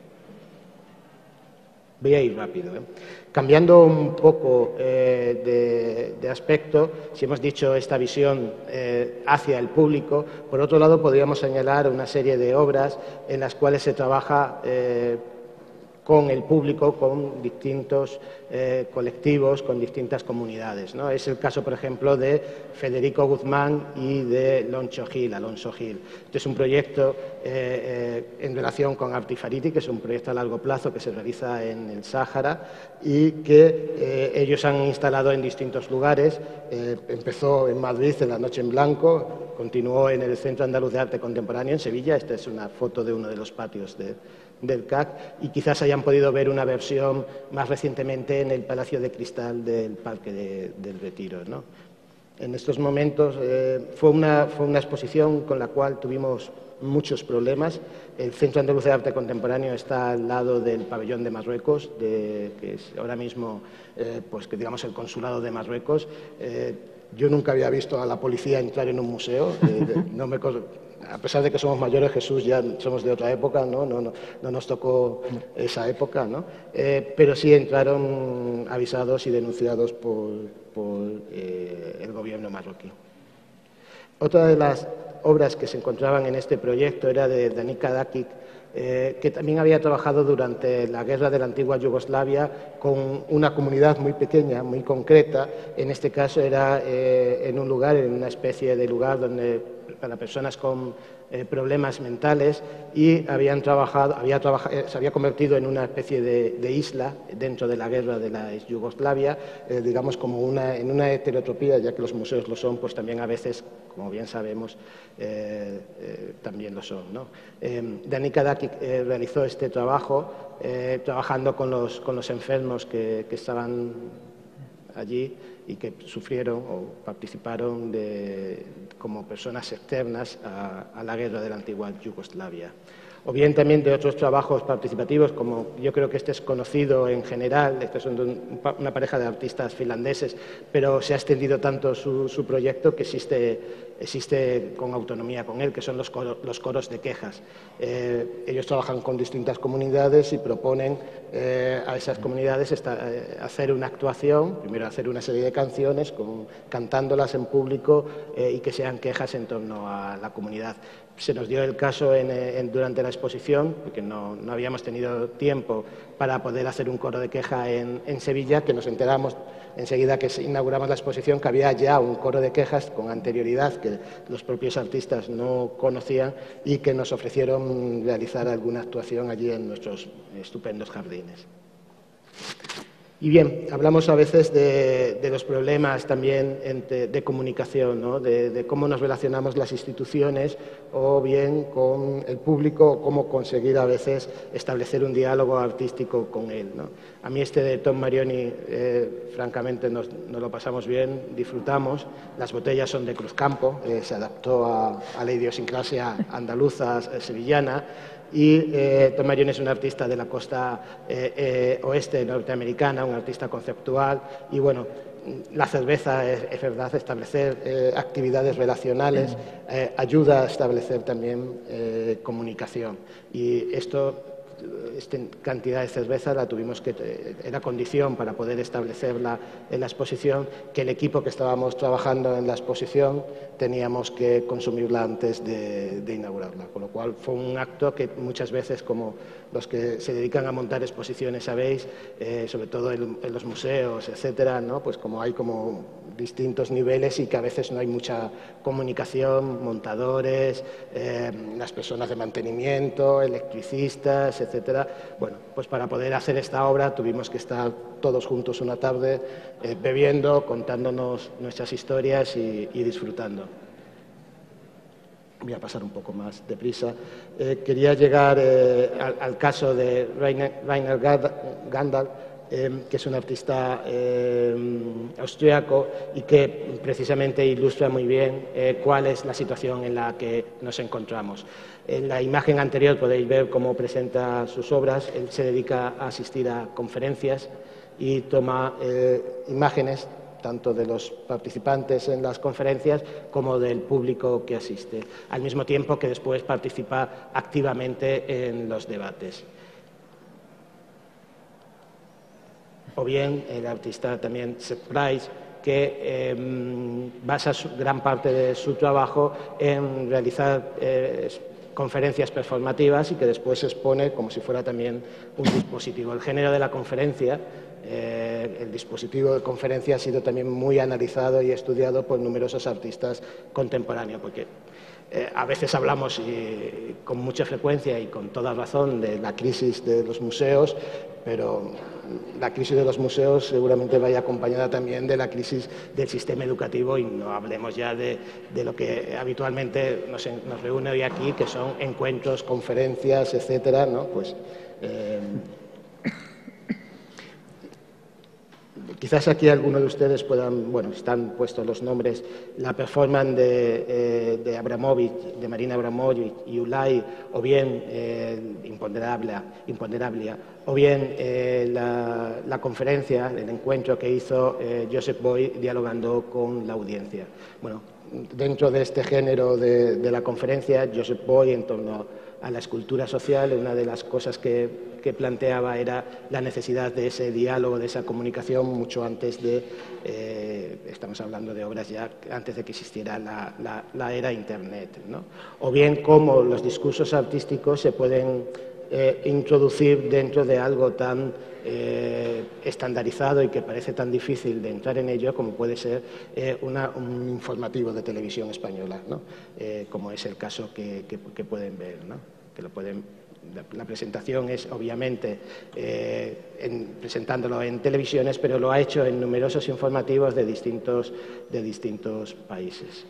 Voy a ir rápido, ¿eh? Cambiando un poco eh, de, de aspecto, si hemos dicho esta visión eh, hacia el público, por otro lado podríamos señalar una serie de obras en las cuales se trabaja eh, con el público, con distintos eh, colectivos, con distintas comunidades, ¿no? Es el caso, por ejemplo, de Federico Guzmán y de Loncho Gil, Alonso Gil. Este es un proyecto eh, eh, en relación con Artifariti, que es un proyecto a largo plazo que se realiza en el Sáhara y que eh, ellos han instalado en distintos lugares. Eh, empezó en Madrid, en la Noche en Blanco, continuó en el Centro Andaluz de Arte Contemporáneo en Sevilla. Esta es una foto de uno de los patios de, del C A C, y quizás hayan podido ver una versión más recientemente en el Palacio de Cristal del Parque de, del Retiro, ¿no? En estos momentos eh, fue, una, fue una exposición con la cual tuvimos muchos problemas. El Centro Andaluz de Arte Contemporáneo está al lado del Pabellón de Marruecos, de, que es ahora mismo eh, pues, que digamos el Consulado de Marruecos. Eh, yo nunca había visto a la policía entrar en un museo. Eh, de, no me, a pesar de que somos mayores, Jesús, ya somos de otra época, no, no, no, no nos tocó esa época, ¿no? Eh, pero sí entraron avisados y denunciados por, por eh, el gobierno marroquí. Otra de las obras que se encontraban en este proyecto era de Danica Dakic, eh, que también había trabajado durante la guerra de la antigua Yugoslavia con una comunidad muy pequeña, muy concreta. En este caso era eh, en un lugar, en una especie de lugar donde para personas con eh, problemas mentales, y habían trabajado, había trabajado, eh, se había convertido en una especie de, de isla dentro de la guerra de la Yugoslavia, eh, digamos como una, en una heterotopía, ya que los museos lo son, pues también a veces, como bien sabemos, eh, eh, también lo son, ¿no? Eh, Danica Dakic eh, realizó este trabajo eh, trabajando con los, con los enfermos que, que estaban allí y que sufrieron o participaron de, como personas externas a, a la guerra de la antigua Yugoslavia. O bien también de otros trabajos participativos, como yo creo que este es conocido en general. Estos son de un, una pareja de artistas finlandeses, pero se ha extendido tanto su, su proyecto que existe, existe con autonomía con él, que son los, coro, los coros de quejas. Eh, ellos trabajan con distintas comunidades y proponen eh, a esas comunidades esta, eh, hacer una actuación, primero hacer una serie de canciones, con, cantándolas en público eh, y que sean quejas en torno a la comunidad. Se nos dio el caso en, en, durante la exposición, porque no, no habíamos tenido tiempo para poder hacer un coro de queja en, en Sevilla, que nos enteramos enseguida que inauguramos la exposición que había ya un coro de quejas con anterioridad que los propios artistas no conocían y que nos ofrecieron realizar alguna actuación allí en nuestros estupendos jardines. Y bien, hablamos a veces de, de los problemas también entre, de comunicación, ¿no? de, de cómo nos relacionamos las instituciones o bien con el público, cómo conseguir a veces establecer un diálogo artístico con él, ¿no? A mí este de Tom Marioni, eh, francamente, nos, nos lo pasamos bien, disfrutamos. Las botellas son de Cruzcampo, eh, se adaptó a, a la idiosincrasia andaluza, eh, sevillana. Y eh, Tom Marioni es un artista de la costa eh, eh, oeste norteamericana, un artista conceptual, y bueno, la cerveza es, es verdad, establecer eh, actividades relacionales eh, ayuda a establecer también eh, comunicación, y esto, esta cantidad de cerveza la tuvimos que, era condición para poder establecerla en la exposición, que el equipo que estábamos trabajando en la exposición teníamos que consumirla antes de, de inaugurarla, con lo cual fue un acto que muchas veces, como los que se dedican a montar exposiciones sabéis, eh, sobre todo en, en los museos, etcétera, ¿no? Pues como hay como distintos niveles y que a veces no hay mucha comunicación, montadores, eh, las personas de mantenimiento, electricistas, etcétera. Bueno, pues para poder hacer esta obra tuvimos que estar todos juntos una tarde eh, bebiendo, contándonos nuestras historias y, y disfrutando. Voy a pasar un poco más deprisa. Eh, quería llegar eh, al, al caso de Rainer, Rainer Gandalf, eh, que es un artista eh, austriaco y que precisamente ilustra muy bien eh, cuál es la situación en la que nos encontramos. En la imagen anterior podéis ver cómo presenta sus obras. Él se dedica a asistir a conferencias y toma eh, imágenes tanto de los participantes en las conferencias como del público que asiste, al mismo tiempo que después participa activamente en los debates. O bien el artista también Seth Price, que eh, basa su, gran parte de su trabajo en realizar eh, conferencias performativas y que después se expone como si fuera también un dispositivo. El género de la conferencia, eh, el dispositivo de conferencia ha sido también muy analizado y estudiado por numerosos artistas contemporáneos, porque eh, a veces hablamos y, con mucha frecuencia y con toda razón de la crisis de los museos, pero la crisis de los museos seguramente vaya acompañada también de la crisis del sistema educativo, y no hablemos ya de, de lo que habitualmente nos, nos reúne hoy aquí, que son encuentros, conferencias, etcétera, ¿no? Pues, eh, quizás aquí algunos de ustedes puedan, bueno, están puestos los nombres, la performance de, eh, de Abramovich, de Marina Abramovich y Ulay, o bien eh, Imponderablia, Imponderablia, o bien eh, la, la conferencia, el encuentro que hizo eh, Joseph Boy dialogando con la audiencia. Bueno, dentro de este género de, de la conferencia, Joseph Boy, en torno a la escultura social, una de las cosas que, que planteaba era la necesidad de ese diálogo, de esa comunicación mucho antes de, eh, estamos hablando de obras ya antes de que existiera la, la, la era Internet, ¿no? O bien cómo los discursos artísticos se pueden eh, introducir dentro de algo tan eh, estandarizado y que parece tan difícil de entrar en ello como puede ser eh, una, un informativo de televisión española, ¿no? Eh, como es el caso que, que, que pueden ver, ¿no? Que lo pueden, la, la presentación es obviamente eh, en, presentándolo en televisiones, pero lo ha hecho en numerosos informativos de distintos, de distintos países.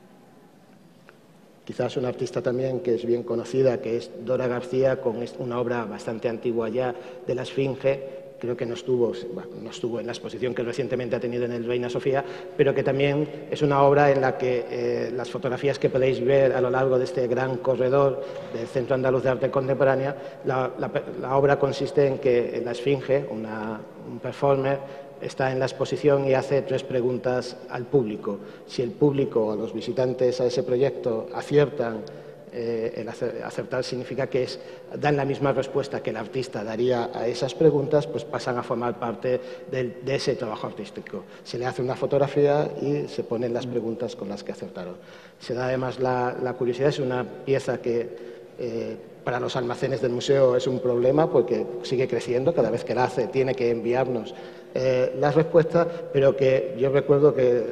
Quizás una artista también que es bien conocida, que es Dora García, con una obra bastante antigua ya de la Esfinge. Creo que no estuvo, bueno, no estuvo en la exposición que recientemente ha tenido en el Reina Sofía, pero que también es una obra en la que eh, las fotografías que podéis ver a lo largo de este gran corredor del Centro Andaluz de Arte Contemporánea, la, la, la obra consiste en que la Esfinge, una, un performer, está en la exposición y hace tres preguntas al público. Si el público o los visitantes a ese proyecto aciertan, eh, el acertar significa que es, dan la misma respuesta que el artista daría a esas preguntas, pues pasan a formar parte de, de ese trabajo artístico. Se le hace una fotografía y se ponen las preguntas con las que acertaron. Se da además la, la curiosidad, es una pieza que eh, para los almacenes del museo es un problema porque sigue creciendo, cada vez que la hace tiene que enviarnos eh, las respuestas, pero que yo recuerdo que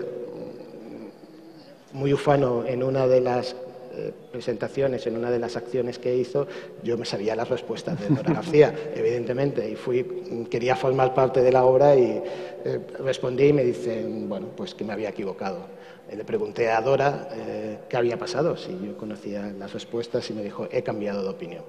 muy ufano en una de las eh, presentaciones, en una de las acciones que hizo, yo me sabía las respuestas de Dora García, evidentemente, y fui, quería formar parte de la obra y eh, respondí y me dicen, bueno, pues que me había equivocado. Le pregunté a Dora eh, qué había pasado, si yo conocía las respuestas, y me dijo, he cambiado de opinión.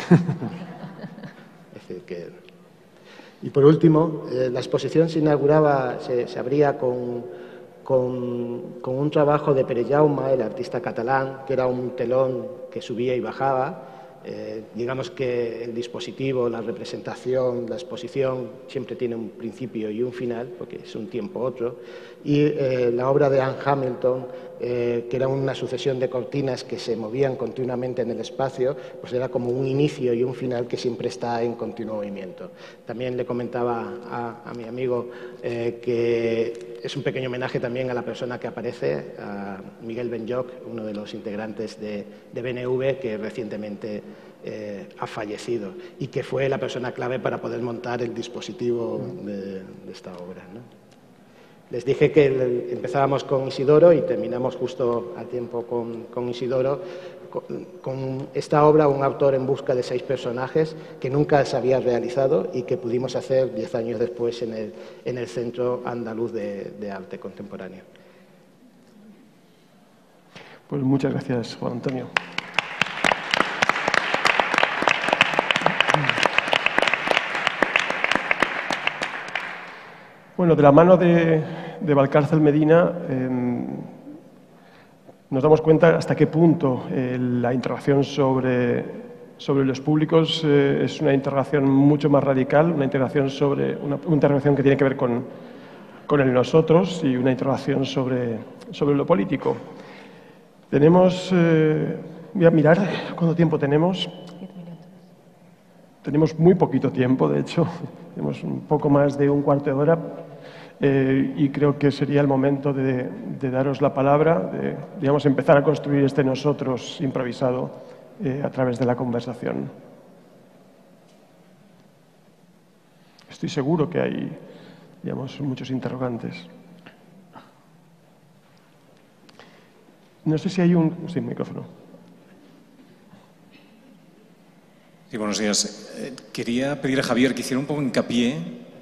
Es decir, que... Y por último, eh, la exposición se inauguraba, se, se abría con, con, con un trabajo de Pere Jaume, el artista catalán, que era un telón que subía y bajaba. Eh, digamos que el dispositivo, la representación, la exposición siempre tiene un principio y un final, porque es un tiempo otro. Y eh, la obra de Anne Hamilton, eh, que era una sucesión de cortinas que se movían continuamente en el espacio, pues era como un inicio y un final que siempre está en continuo movimiento. También le comentaba a, a mi amigo eh, que es un pequeño homenaje también a la persona que aparece, a Miguel Benlloch, uno de los integrantes de, de B N V, que recientemente eh, ha fallecido y que fue la persona clave para poder montar el dispositivo de, de esta obra, ¿no? Les dije que el, empezábamos con Isidoro y terminamos justo a tiempo con, con Isidoro, con, con esta obra, un autor en busca de seis personajes que nunca se había realizado y que pudimos hacer diez años después en el, en el Centro Andaluz de, de Arte Contemporáneo. Pues muchas gracias, Juan Antonio. Bueno, de la mano de, de Valcárcel Medina eh, nos damos cuenta hasta qué punto eh, la interacción sobre, sobre los públicos eh, es una interacción mucho más radical, una interacción, sobre, una, una interacción que tiene que ver con, con el nosotros y una interacción sobre, sobre lo político. Tenemos, eh, voy a mirar cuánto tiempo tenemos. Tenemos muy poquito tiempo, de hecho, tenemos un poco más de un cuarto de hora eh, y creo que sería el momento de, de daros la palabra, de digamos, empezar a construir este nosotros improvisado eh, a través de la conversación. Estoy seguro que hay, digamos, muchos interrogantes. No sé si hay un... Sí, micrófono. Sí, buenos días. Eh, quería pedir a Javier que hiciera un poco hincapié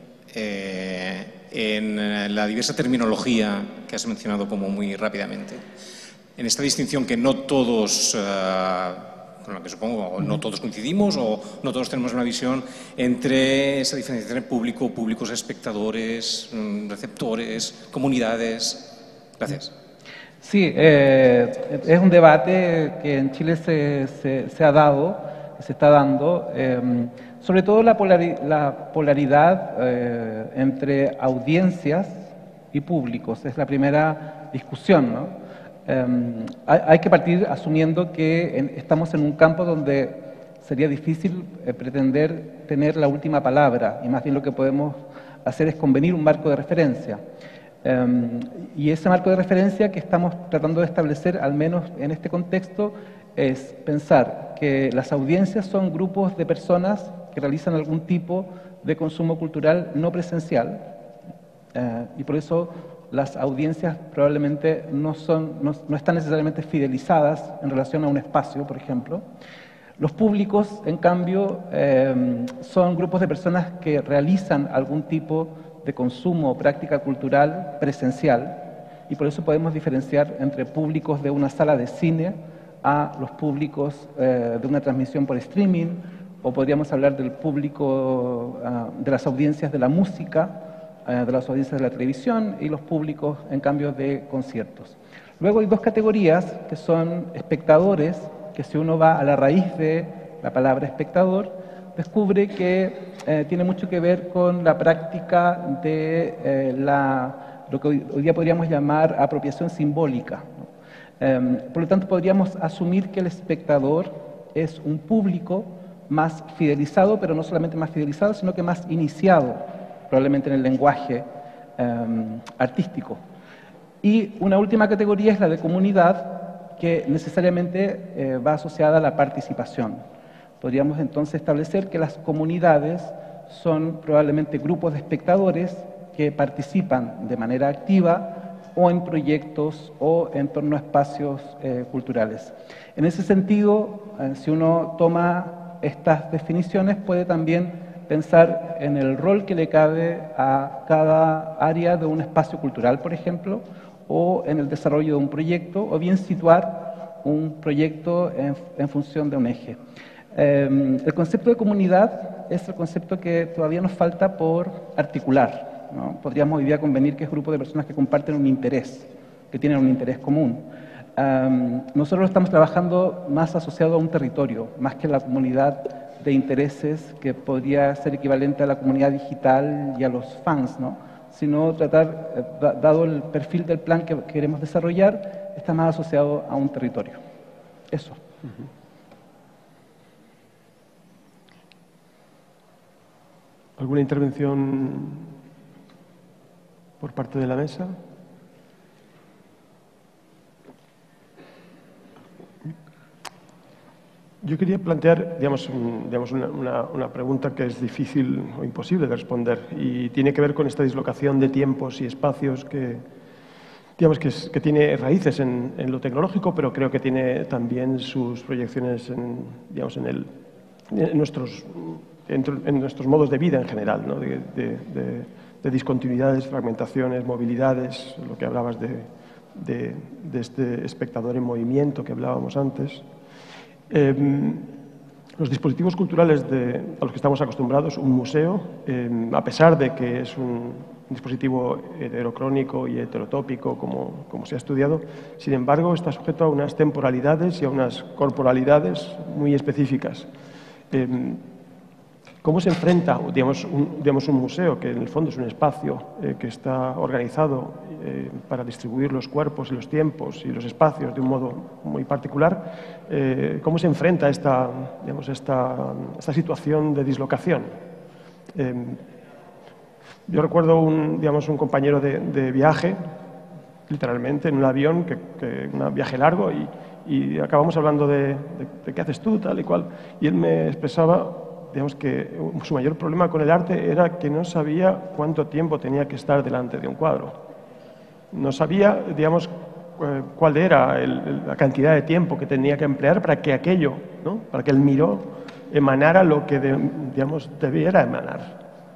eh, en la diversa terminología que has mencionado como muy rápidamente. En esta distinción que no todos, uh, con la que supongo no todos coincidimos o no todos tenemos una visión entre esa diferenciación entre público, públicos, espectadores, receptores, comunidades. Gracias. Sí, eh, es un debate que en Chile se, se, se ha dado, se está dando, eh, sobre todo la, polari la polaridad eh, entre audiencias y públicos. Es la primera discusión, ¿no? Eh, hay, hay que partir asumiendo que en, estamos en un campo donde sería difícil eh, pretender tener la última palabra, y más bien lo que podemos hacer es convenir un marco de referencia. Um, y ese marco de referencia que estamos tratando de establecer, al menos en este contexto, es pensar que las audiencias son grupos de personas que realizan algún tipo de consumo cultural no presencial, uh, y por eso las audiencias probablemente no, son, no, no están necesariamente fidelizadas en relación a un espacio, por ejemplo. Los públicos, en cambio, eh, son grupos de personas que realizan algún tipo de consumo o práctica cultural presencial, y por eso podemos diferenciar entre públicos de una sala de cine a los públicos eh, de una transmisión por streaming, o podríamos hablar del público, uh, de las audiencias de la música, uh, de las audiencias de la televisión, y los públicos, en cambio, de conciertos. Luego hay dos categorías que son espectadores, que si uno va a la raíz de la palabra espectador, descubre que eh, tiene mucho que ver con la práctica de eh, la, lo que hoy, hoy día podríamos llamar apropiación simbólica, ¿no? Eh, por lo tanto, podríamos asumir que el espectador es un público más fidelizado, pero no solamente más fidelizado, sino que más iniciado, probablemente en el lenguaje eh, artístico. Y una última categoría es la de comunidad, que necesariamente eh, va asociada a la participación. Podríamos entonces establecer que las comunidades son probablemente grupos de espectadores que participan de manera activa o en proyectos o en torno a espacios eh, culturales. En ese sentido, eh, si uno toma estas definiciones, puede también pensar en el rol que le cabe a cada área de un espacio cultural, por ejemplo, o en el desarrollo de un proyecto, o bien situar un proyecto en, en función de un eje. Eh, el concepto de comunidad es el concepto que todavía nos falta por articular, ¿no? Podríamos hoy día convenir que es un grupo de personas que comparten un interés, que tienen un interés común. Um, nosotros estamos trabajando más asociado a un territorio, más que la comunidad de intereses que podría ser equivalente a la comunidad digital y a los fans, ¿no? Sino tratar, eh, dado el perfil del plan que queremos desarrollar, está más asociado a un territorio. Eso. Uh-huh. ¿Alguna intervención por parte de la mesa? Yo quería plantear, digamos, un, digamos una, una, una pregunta que es difícil o imposible de responder, y tiene que ver con esta dislocación de tiempos y espacios que, digamos, que, es, que tiene raíces en, en lo tecnológico, pero creo que tiene también sus proyecciones en, digamos, en, el, en nuestros... en nuestros modos de vida en general, ¿no? de, de, de, de discontinuidades, fragmentaciones, movilidades, lo que hablabas de, de, de este espectador en movimiento que hablábamos antes. Eh, los dispositivos culturales de, a los que estamos acostumbrados, un museo, eh, a pesar de que es un dispositivo heterocrónico y heterotópico, como, como se ha estudiado, sin embargo, está sujeto a unas temporalidades y a unas corporalidades muy específicas. Eh, ¿Cómo se enfrenta, digamos un, digamos, un museo, que en el fondo es un espacio eh, que está organizado eh, para distribuir los cuerpos y los tiempos y los espacios de un modo muy particular? Eh, ¿Cómo se enfrenta esta, digamos, esta, esta situación de dislocación? Eh, yo recuerdo un, digamos, un compañero de, de viaje, literalmente, en un avión, que, que, un viaje largo, y, y acabamos hablando de, de, de qué haces tú, tal y cual, y él me expresaba, digamos, que su mayor problema con el arte era que no sabía cuánto tiempo tenía que estar delante de un cuadro. No sabía, digamos, cuál era el, la cantidad de tiempo que tenía que emplear para que aquello, ¿no?, para que el miró emanara lo que, de, digamos, debiera emanar.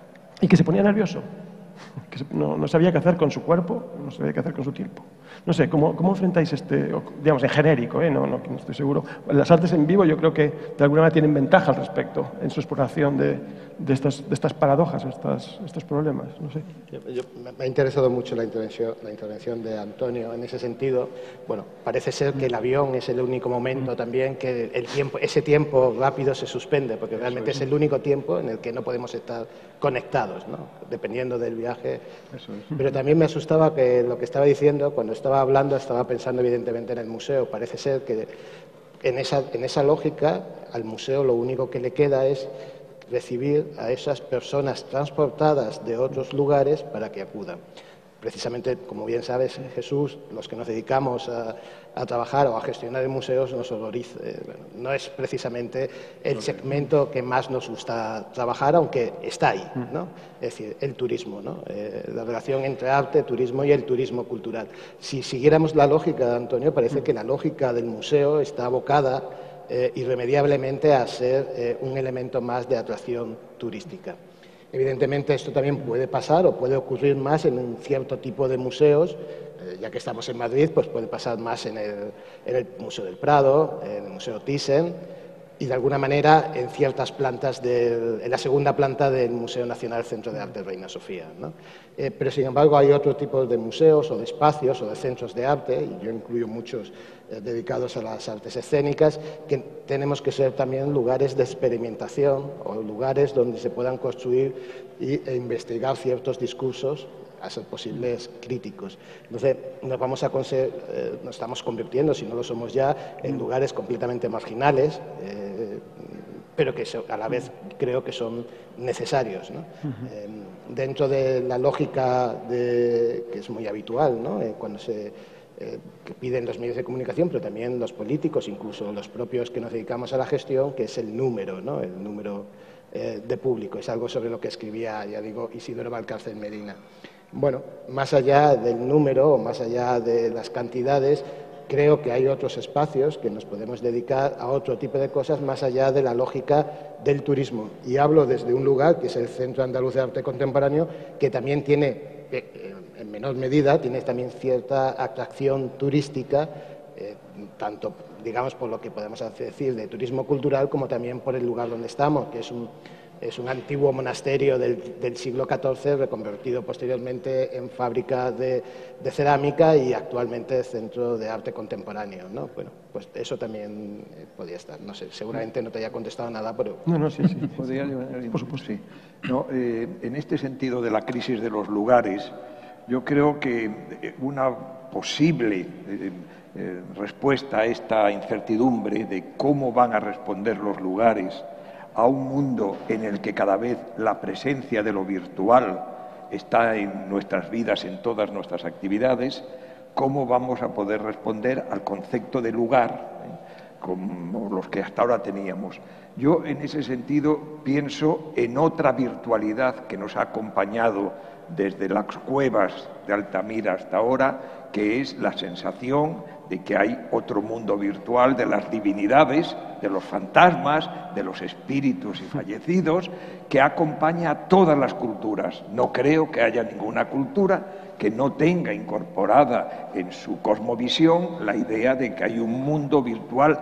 Y que se ponía nervioso, que no, no sabía qué hacer con su cuerpo, no sabía qué hacer con su tiempo. No sé, ¿cómo, cómo enfrentáis este, digamos, en genérico, ¿eh? no, no, no estoy seguro? Las artes en vivo yo creo que de alguna manera tienen ventaja al respecto en su exploración de, de, estas, de estas paradojas, estas, estos problemas, no sé. Yo, yo, me ha interesado mucho la intervención, la intervención de Antonio en ese sentido. Bueno, parece ser que el avión es el único momento también que el tiempo, ese tiempo rápido se suspende, porque realmente es el único tiempo en el que no podemos estar conectados, ¿no?, dependiendo del viaje. Eso es. Pero también me asustaba que lo que estaba diciendo, cuando estaba hablando, estaba pensando evidentemente en el museo. Parece ser que en esa, en esa lógica al museo lo único que le queda es recibir a esas personas transportadas de otros lugares para que acudan. Precisamente, como bien sabes, Jesús, los que nos dedicamos a, a trabajar o a gestionar en museos, nos horroriza. Bueno, no es precisamente el segmento que más nos gusta trabajar, aunque está ahí, ¿no? Es decir, el turismo, ¿no? Eh, la relación entre arte, turismo y el turismo cultural. Si siguiéramos la lógica de Antonio, parece que la lógica del museo está abocada eh, irremediablemente a ser eh, un elemento más de atracción turística. Evidentemente esto también puede pasar o puede ocurrir más en un cierto tipo de museos, eh, ya que estamos en Madrid, pues puede pasar más en el, en el Museo del Prado, en el Museo Thyssen y de alguna manera en ciertas plantas, del, en la segunda planta del Museo Nacional Centro de Arte Reina Sofía, ¿no? Eh, pero sin embargo hay otro tipo de museos o de espacios o de centros de arte, y yo incluyo muchos eh, dedicados a las artes escénicas, que tenemos que ser también lugares de experimentación o lugares donde se puedan construir y, e investigar ciertos discursos, a ser posibles críticos. Entonces, nos, vamos a eh, nos estamos convirtiendo, si no lo somos ya, en lugares completamente marginales, eh, pero que a la vez creo que son necesarios, ¿no? Uh-huh. eh, dentro de la lógica de, que es muy habitual, ¿no?, eh, cuando se eh, que piden los medios de comunicación, pero también los políticos, incluso los propios que nos dedicamos a la gestión, que es el número, ¿no?, el número eh, de público. Es algo sobre lo que escribía, ya digo, Isidoro Valcárcel Medina. Bueno, más allá del número o más allá de las cantidades, creo que hay otros espacios que nos podemos dedicar a otro tipo de cosas más allá de la lógica del turismo. Y hablo desde un lugar que es el Centro Andaluz de Arte Contemporáneo, que también tiene, en menor medida, tiene también cierta atracción turística, eh, tanto, digamos, por lo que podemos decir de turismo cultural, como también por el lugar donde estamos, que es un... Es un antiguo monasterio del, del siglo catorce, reconvertido posteriormente en fábrica de, de cerámica y actualmente centro de arte contemporáneo, ¿no? Bueno, pues eso también eh, podría estar. No sé, seguramente no te haya contestado nada, pero... No, no, sí, sí. ¿Podría llevar? Por supuesto. Sí. No, eh, en este sentido de la crisis de los lugares, yo creo que una posible eh, eh, respuesta a esta incertidumbre de cómo van a responder los lugares a un mundo en el que cada vez la presencia de lo virtual está en nuestras vidas, en todas nuestras actividades, ¿cómo vamos a poder responder al concepto de lugar, eh, como los que hasta ahora teníamos? Yo, en ese sentido, pienso en otra virtualidad que nos ha acompañado desde las cuevas de Altamira hasta ahora, que es la sensación de que hay otro mundo virtual de las divinidades, de los fantasmas, de los espíritus y fallecidos, que acompaña a todas las culturas. No creo que haya ninguna cultura que no tenga incorporada en su cosmovisión la idea de que hay un mundo virtual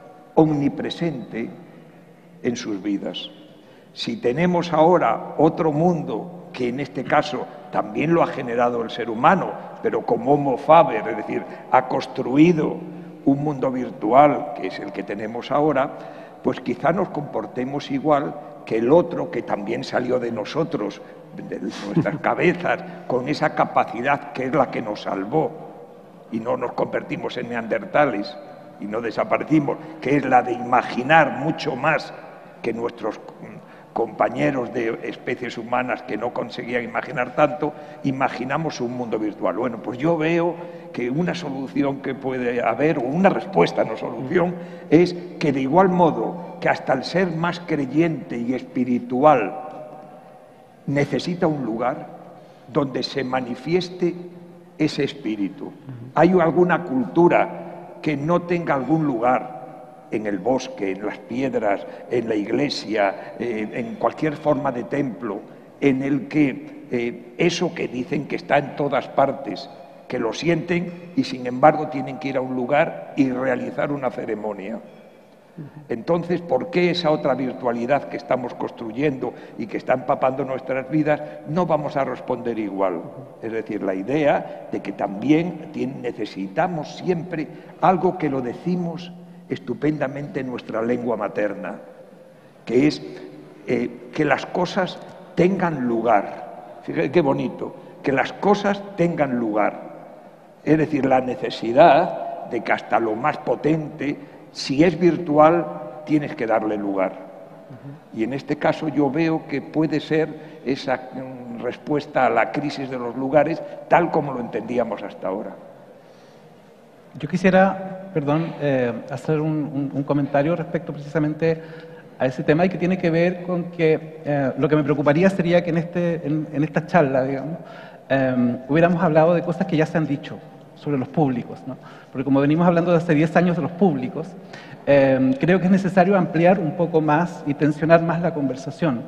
omnipresente en sus vidas. Si tenemos ahora otro mundo, que en este caso también lo ha generado el ser humano, pero como Homo faber, es decir, ha construido un mundo virtual, que es el que tenemos ahora, pues quizá nos comportemos igual que el otro, que también salió de nosotros, de nuestras cabezas, con esa capacidad que es la que nos salvó, y no nos convertimos en neandertales y no desaparecimos, que es la de imaginar mucho más que nuestros compañeros de especies humanas que no conseguían imaginar tanto, imaginamos un mundo virtual. Bueno, pues yo veo que una solución que puede haber, o una respuesta, no solución, es que de igual modo que hasta el ser más creyente y espiritual necesita un lugar donde se manifieste ese espíritu. ¿Hay alguna cultura que no tenga algún lugar en el bosque, en las piedras, en la iglesia, eh, en cualquier forma de templo, en el que eh, eso que dicen que está en todas partes, que lo sienten y sin embargo tienen que ir a un lugar y realizar una ceremonia? Entonces, ¿por qué esa otra virtualidad que estamos construyendo y que está empapando nuestras vidas no vamos a responder igual? Es decir, la idea de que también necesitamos siempre algo que lo decimos estupendamente en nuestra lengua materna, que es eh, que las cosas tengan lugar. Fíjate qué bonito, que las cosas tengan lugar. Es decir, la necesidad de que hasta lo más potente, si es virtual, tienes que darle lugar. Y en este caso yo veo que puede ser esa mm, respuesta a la crisis de los lugares tal como lo entendíamos hasta ahora. Yo quisiera, perdón, eh, hacer un, un, un comentario respecto precisamente a ese tema y que tiene que ver con que eh, lo que me preocuparía sería que en, este, en, en esta charla, digamos, eh, hubiéramos hablado de cosas que ya se han dicho sobre los públicos, ¿no? Porque como venimos hablando de hace diez años de los públicos, eh, creo que es necesario ampliar un poco más y tensionar más la conversación.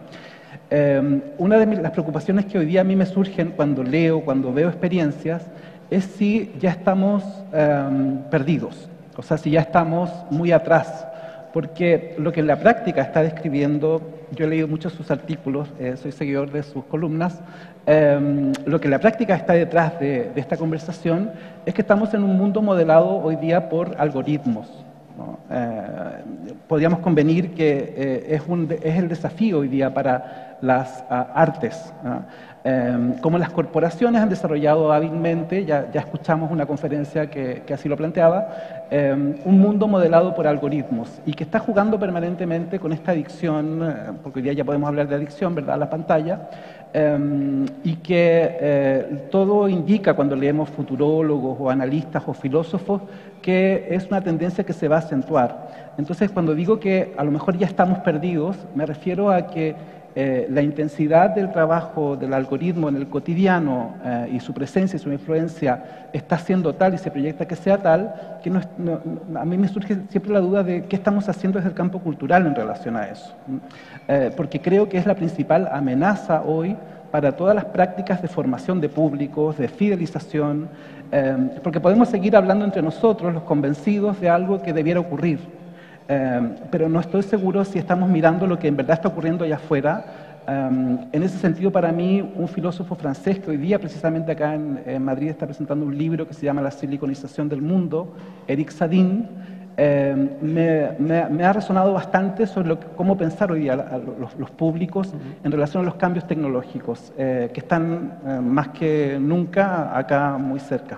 Eh, una de mis, las preocupaciones que hoy día a mí me surgen cuando leo, cuando veo experiencias, es si ya estamos eh, perdidos, o sea, si ya estamos muy atrás, porque lo que en la práctica está describiendo, yo he leído muchos sus artículos, eh, soy seguidor de sus columnas, eh, lo que en la práctica está detrás de, de esta conversación es que estamos en un mundo modelado hoy día por algoritmos, ¿no? Eh, podríamos convenir que eh, es, un, es el desafío hoy día para las uh, artes, ¿no? Eh, como las corporaciones han desarrollado hábilmente, ya, ya escuchamos una conferencia que, que así lo planteaba, eh, un mundo modelado por algoritmos y que está jugando permanentemente con esta adicción, eh, porque hoy día ya podemos hablar de adicción, ¿verdad?, a la pantalla, eh, y que eh, todo indica cuando leemos futurólogos o analistas o filósofos que es una tendencia que se va a acentuar. Entonces, cuando digo que a lo mejor ya estamos perdidos, me refiero a que Eh, la intensidad del trabajo del algoritmo en el cotidiano eh, y su presencia y su influencia está siendo tal y se proyecta que sea tal, que no, no, a mí me surge siempre la duda de qué estamos haciendo desde el campo cultural en relación a eso. Eh, porque creo que es la principal amenaza hoy para todas las prácticas de formación de públicos, de fidelización, eh, porque podemos seguir hablando entre nosotros, los convencidos de algo que debiera ocurrir. Eh, pero no estoy seguro si estamos mirando lo que en verdad está ocurriendo allá afuera. Um, en ese sentido, para mí, un filósofo francés que hoy día, precisamente acá en, en Madrid, está presentando un libro que se llama La siliconización del mundo, Eric Sadin, eh, me, me, me ha resonado bastante sobre lo que, cómo pensar hoy día a los, los públicos uh-huh. en relación a los cambios tecnológicos, eh, que están eh, más que nunca acá muy cerca.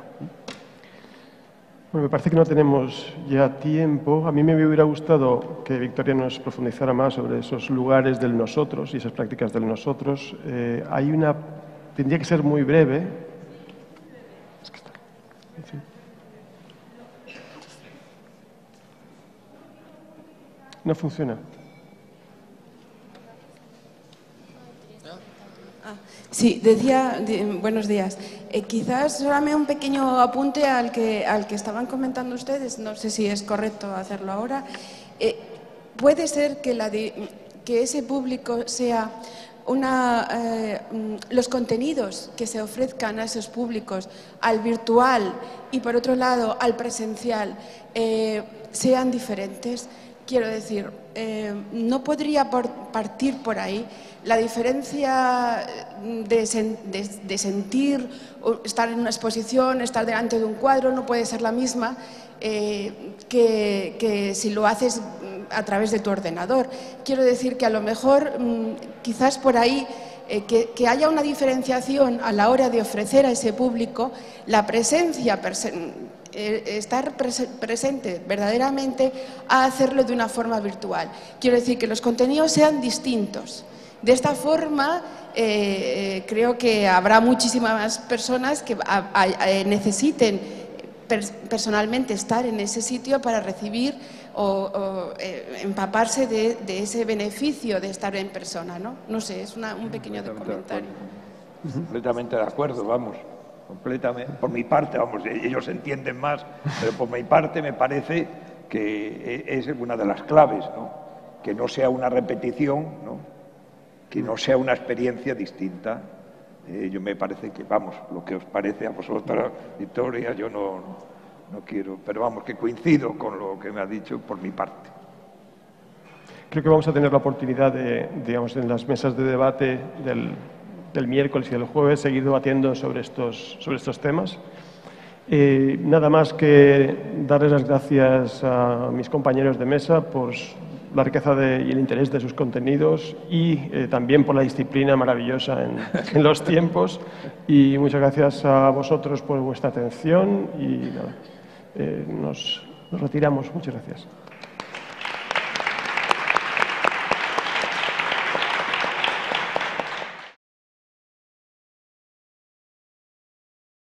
Bueno, me parece que no tenemos ya tiempo. A mí me hubiera gustado que Victoria nos profundizara más sobre esos lugares del nosotros y esas prácticas del nosotros. Eh, hay una... Tendría que ser muy breve. Es que está... Sí. No funciona. Sí, decía, buenos días. Eh, quizás solamente un pequeño apunte al que, al que estaban comentando ustedes, no sé si es correcto hacerlo ahora. Eh, puede ser que, la de, que ese público sea una, eh, los contenidos que se ofrezcan a esos públicos, al virtual y por otro lado al presencial, eh, sean diferentes. Quiero decir, eh, no podría por, partir por ahí. La diferencia de, sen, de, de sentir, estar en una exposición, estar delante de un cuadro, no puede ser la misma eh, que, que si lo haces a través de tu ordenador. Quiero decir que a lo mejor, quizás por ahí, eh, que, que haya una diferenciación a la hora de ofrecer a ese público la presencia eh, estar pres presente verdaderamente a hacerlo de una forma virtual. Quiero decir que los contenidos sean distintos. De esta forma, eh, creo que habrá muchísimas personas que a, a, a, necesiten per personalmente estar en ese sitio para recibir o, o eh, empaparse de, de ese beneficio de estar en persona, ¿no? No sé, es una, un pequeño comentario. Completamente de acuerdo, vamos. Completamente. Por mi parte, vamos, ellos entienden más, pero por mi parte me parece que es una de las claves, ¿no? Que no sea una repetición, ¿no? Que no sea una experiencia distinta. Eh, yo me parece que, vamos, lo que os parece a vosotras, Victoria, yo no, no quiero, pero vamos, que coincido con lo que me ha dicho por mi parte. Creo que vamos a tener la oportunidad de, digamos, en las mesas de debate del, del miércoles y del jueves, seguir debatiendo sobre estos, sobre estos temas. Eh, nada más que darles las gracias a mis compañeros de mesa por la riqueza de, y el interés de sus contenidos y eh, también por la disciplina maravillosa en, en los tiempos. Y muchas gracias a vosotros por vuestra atención y nada, eh, nos, nos retiramos. Muchas gracias.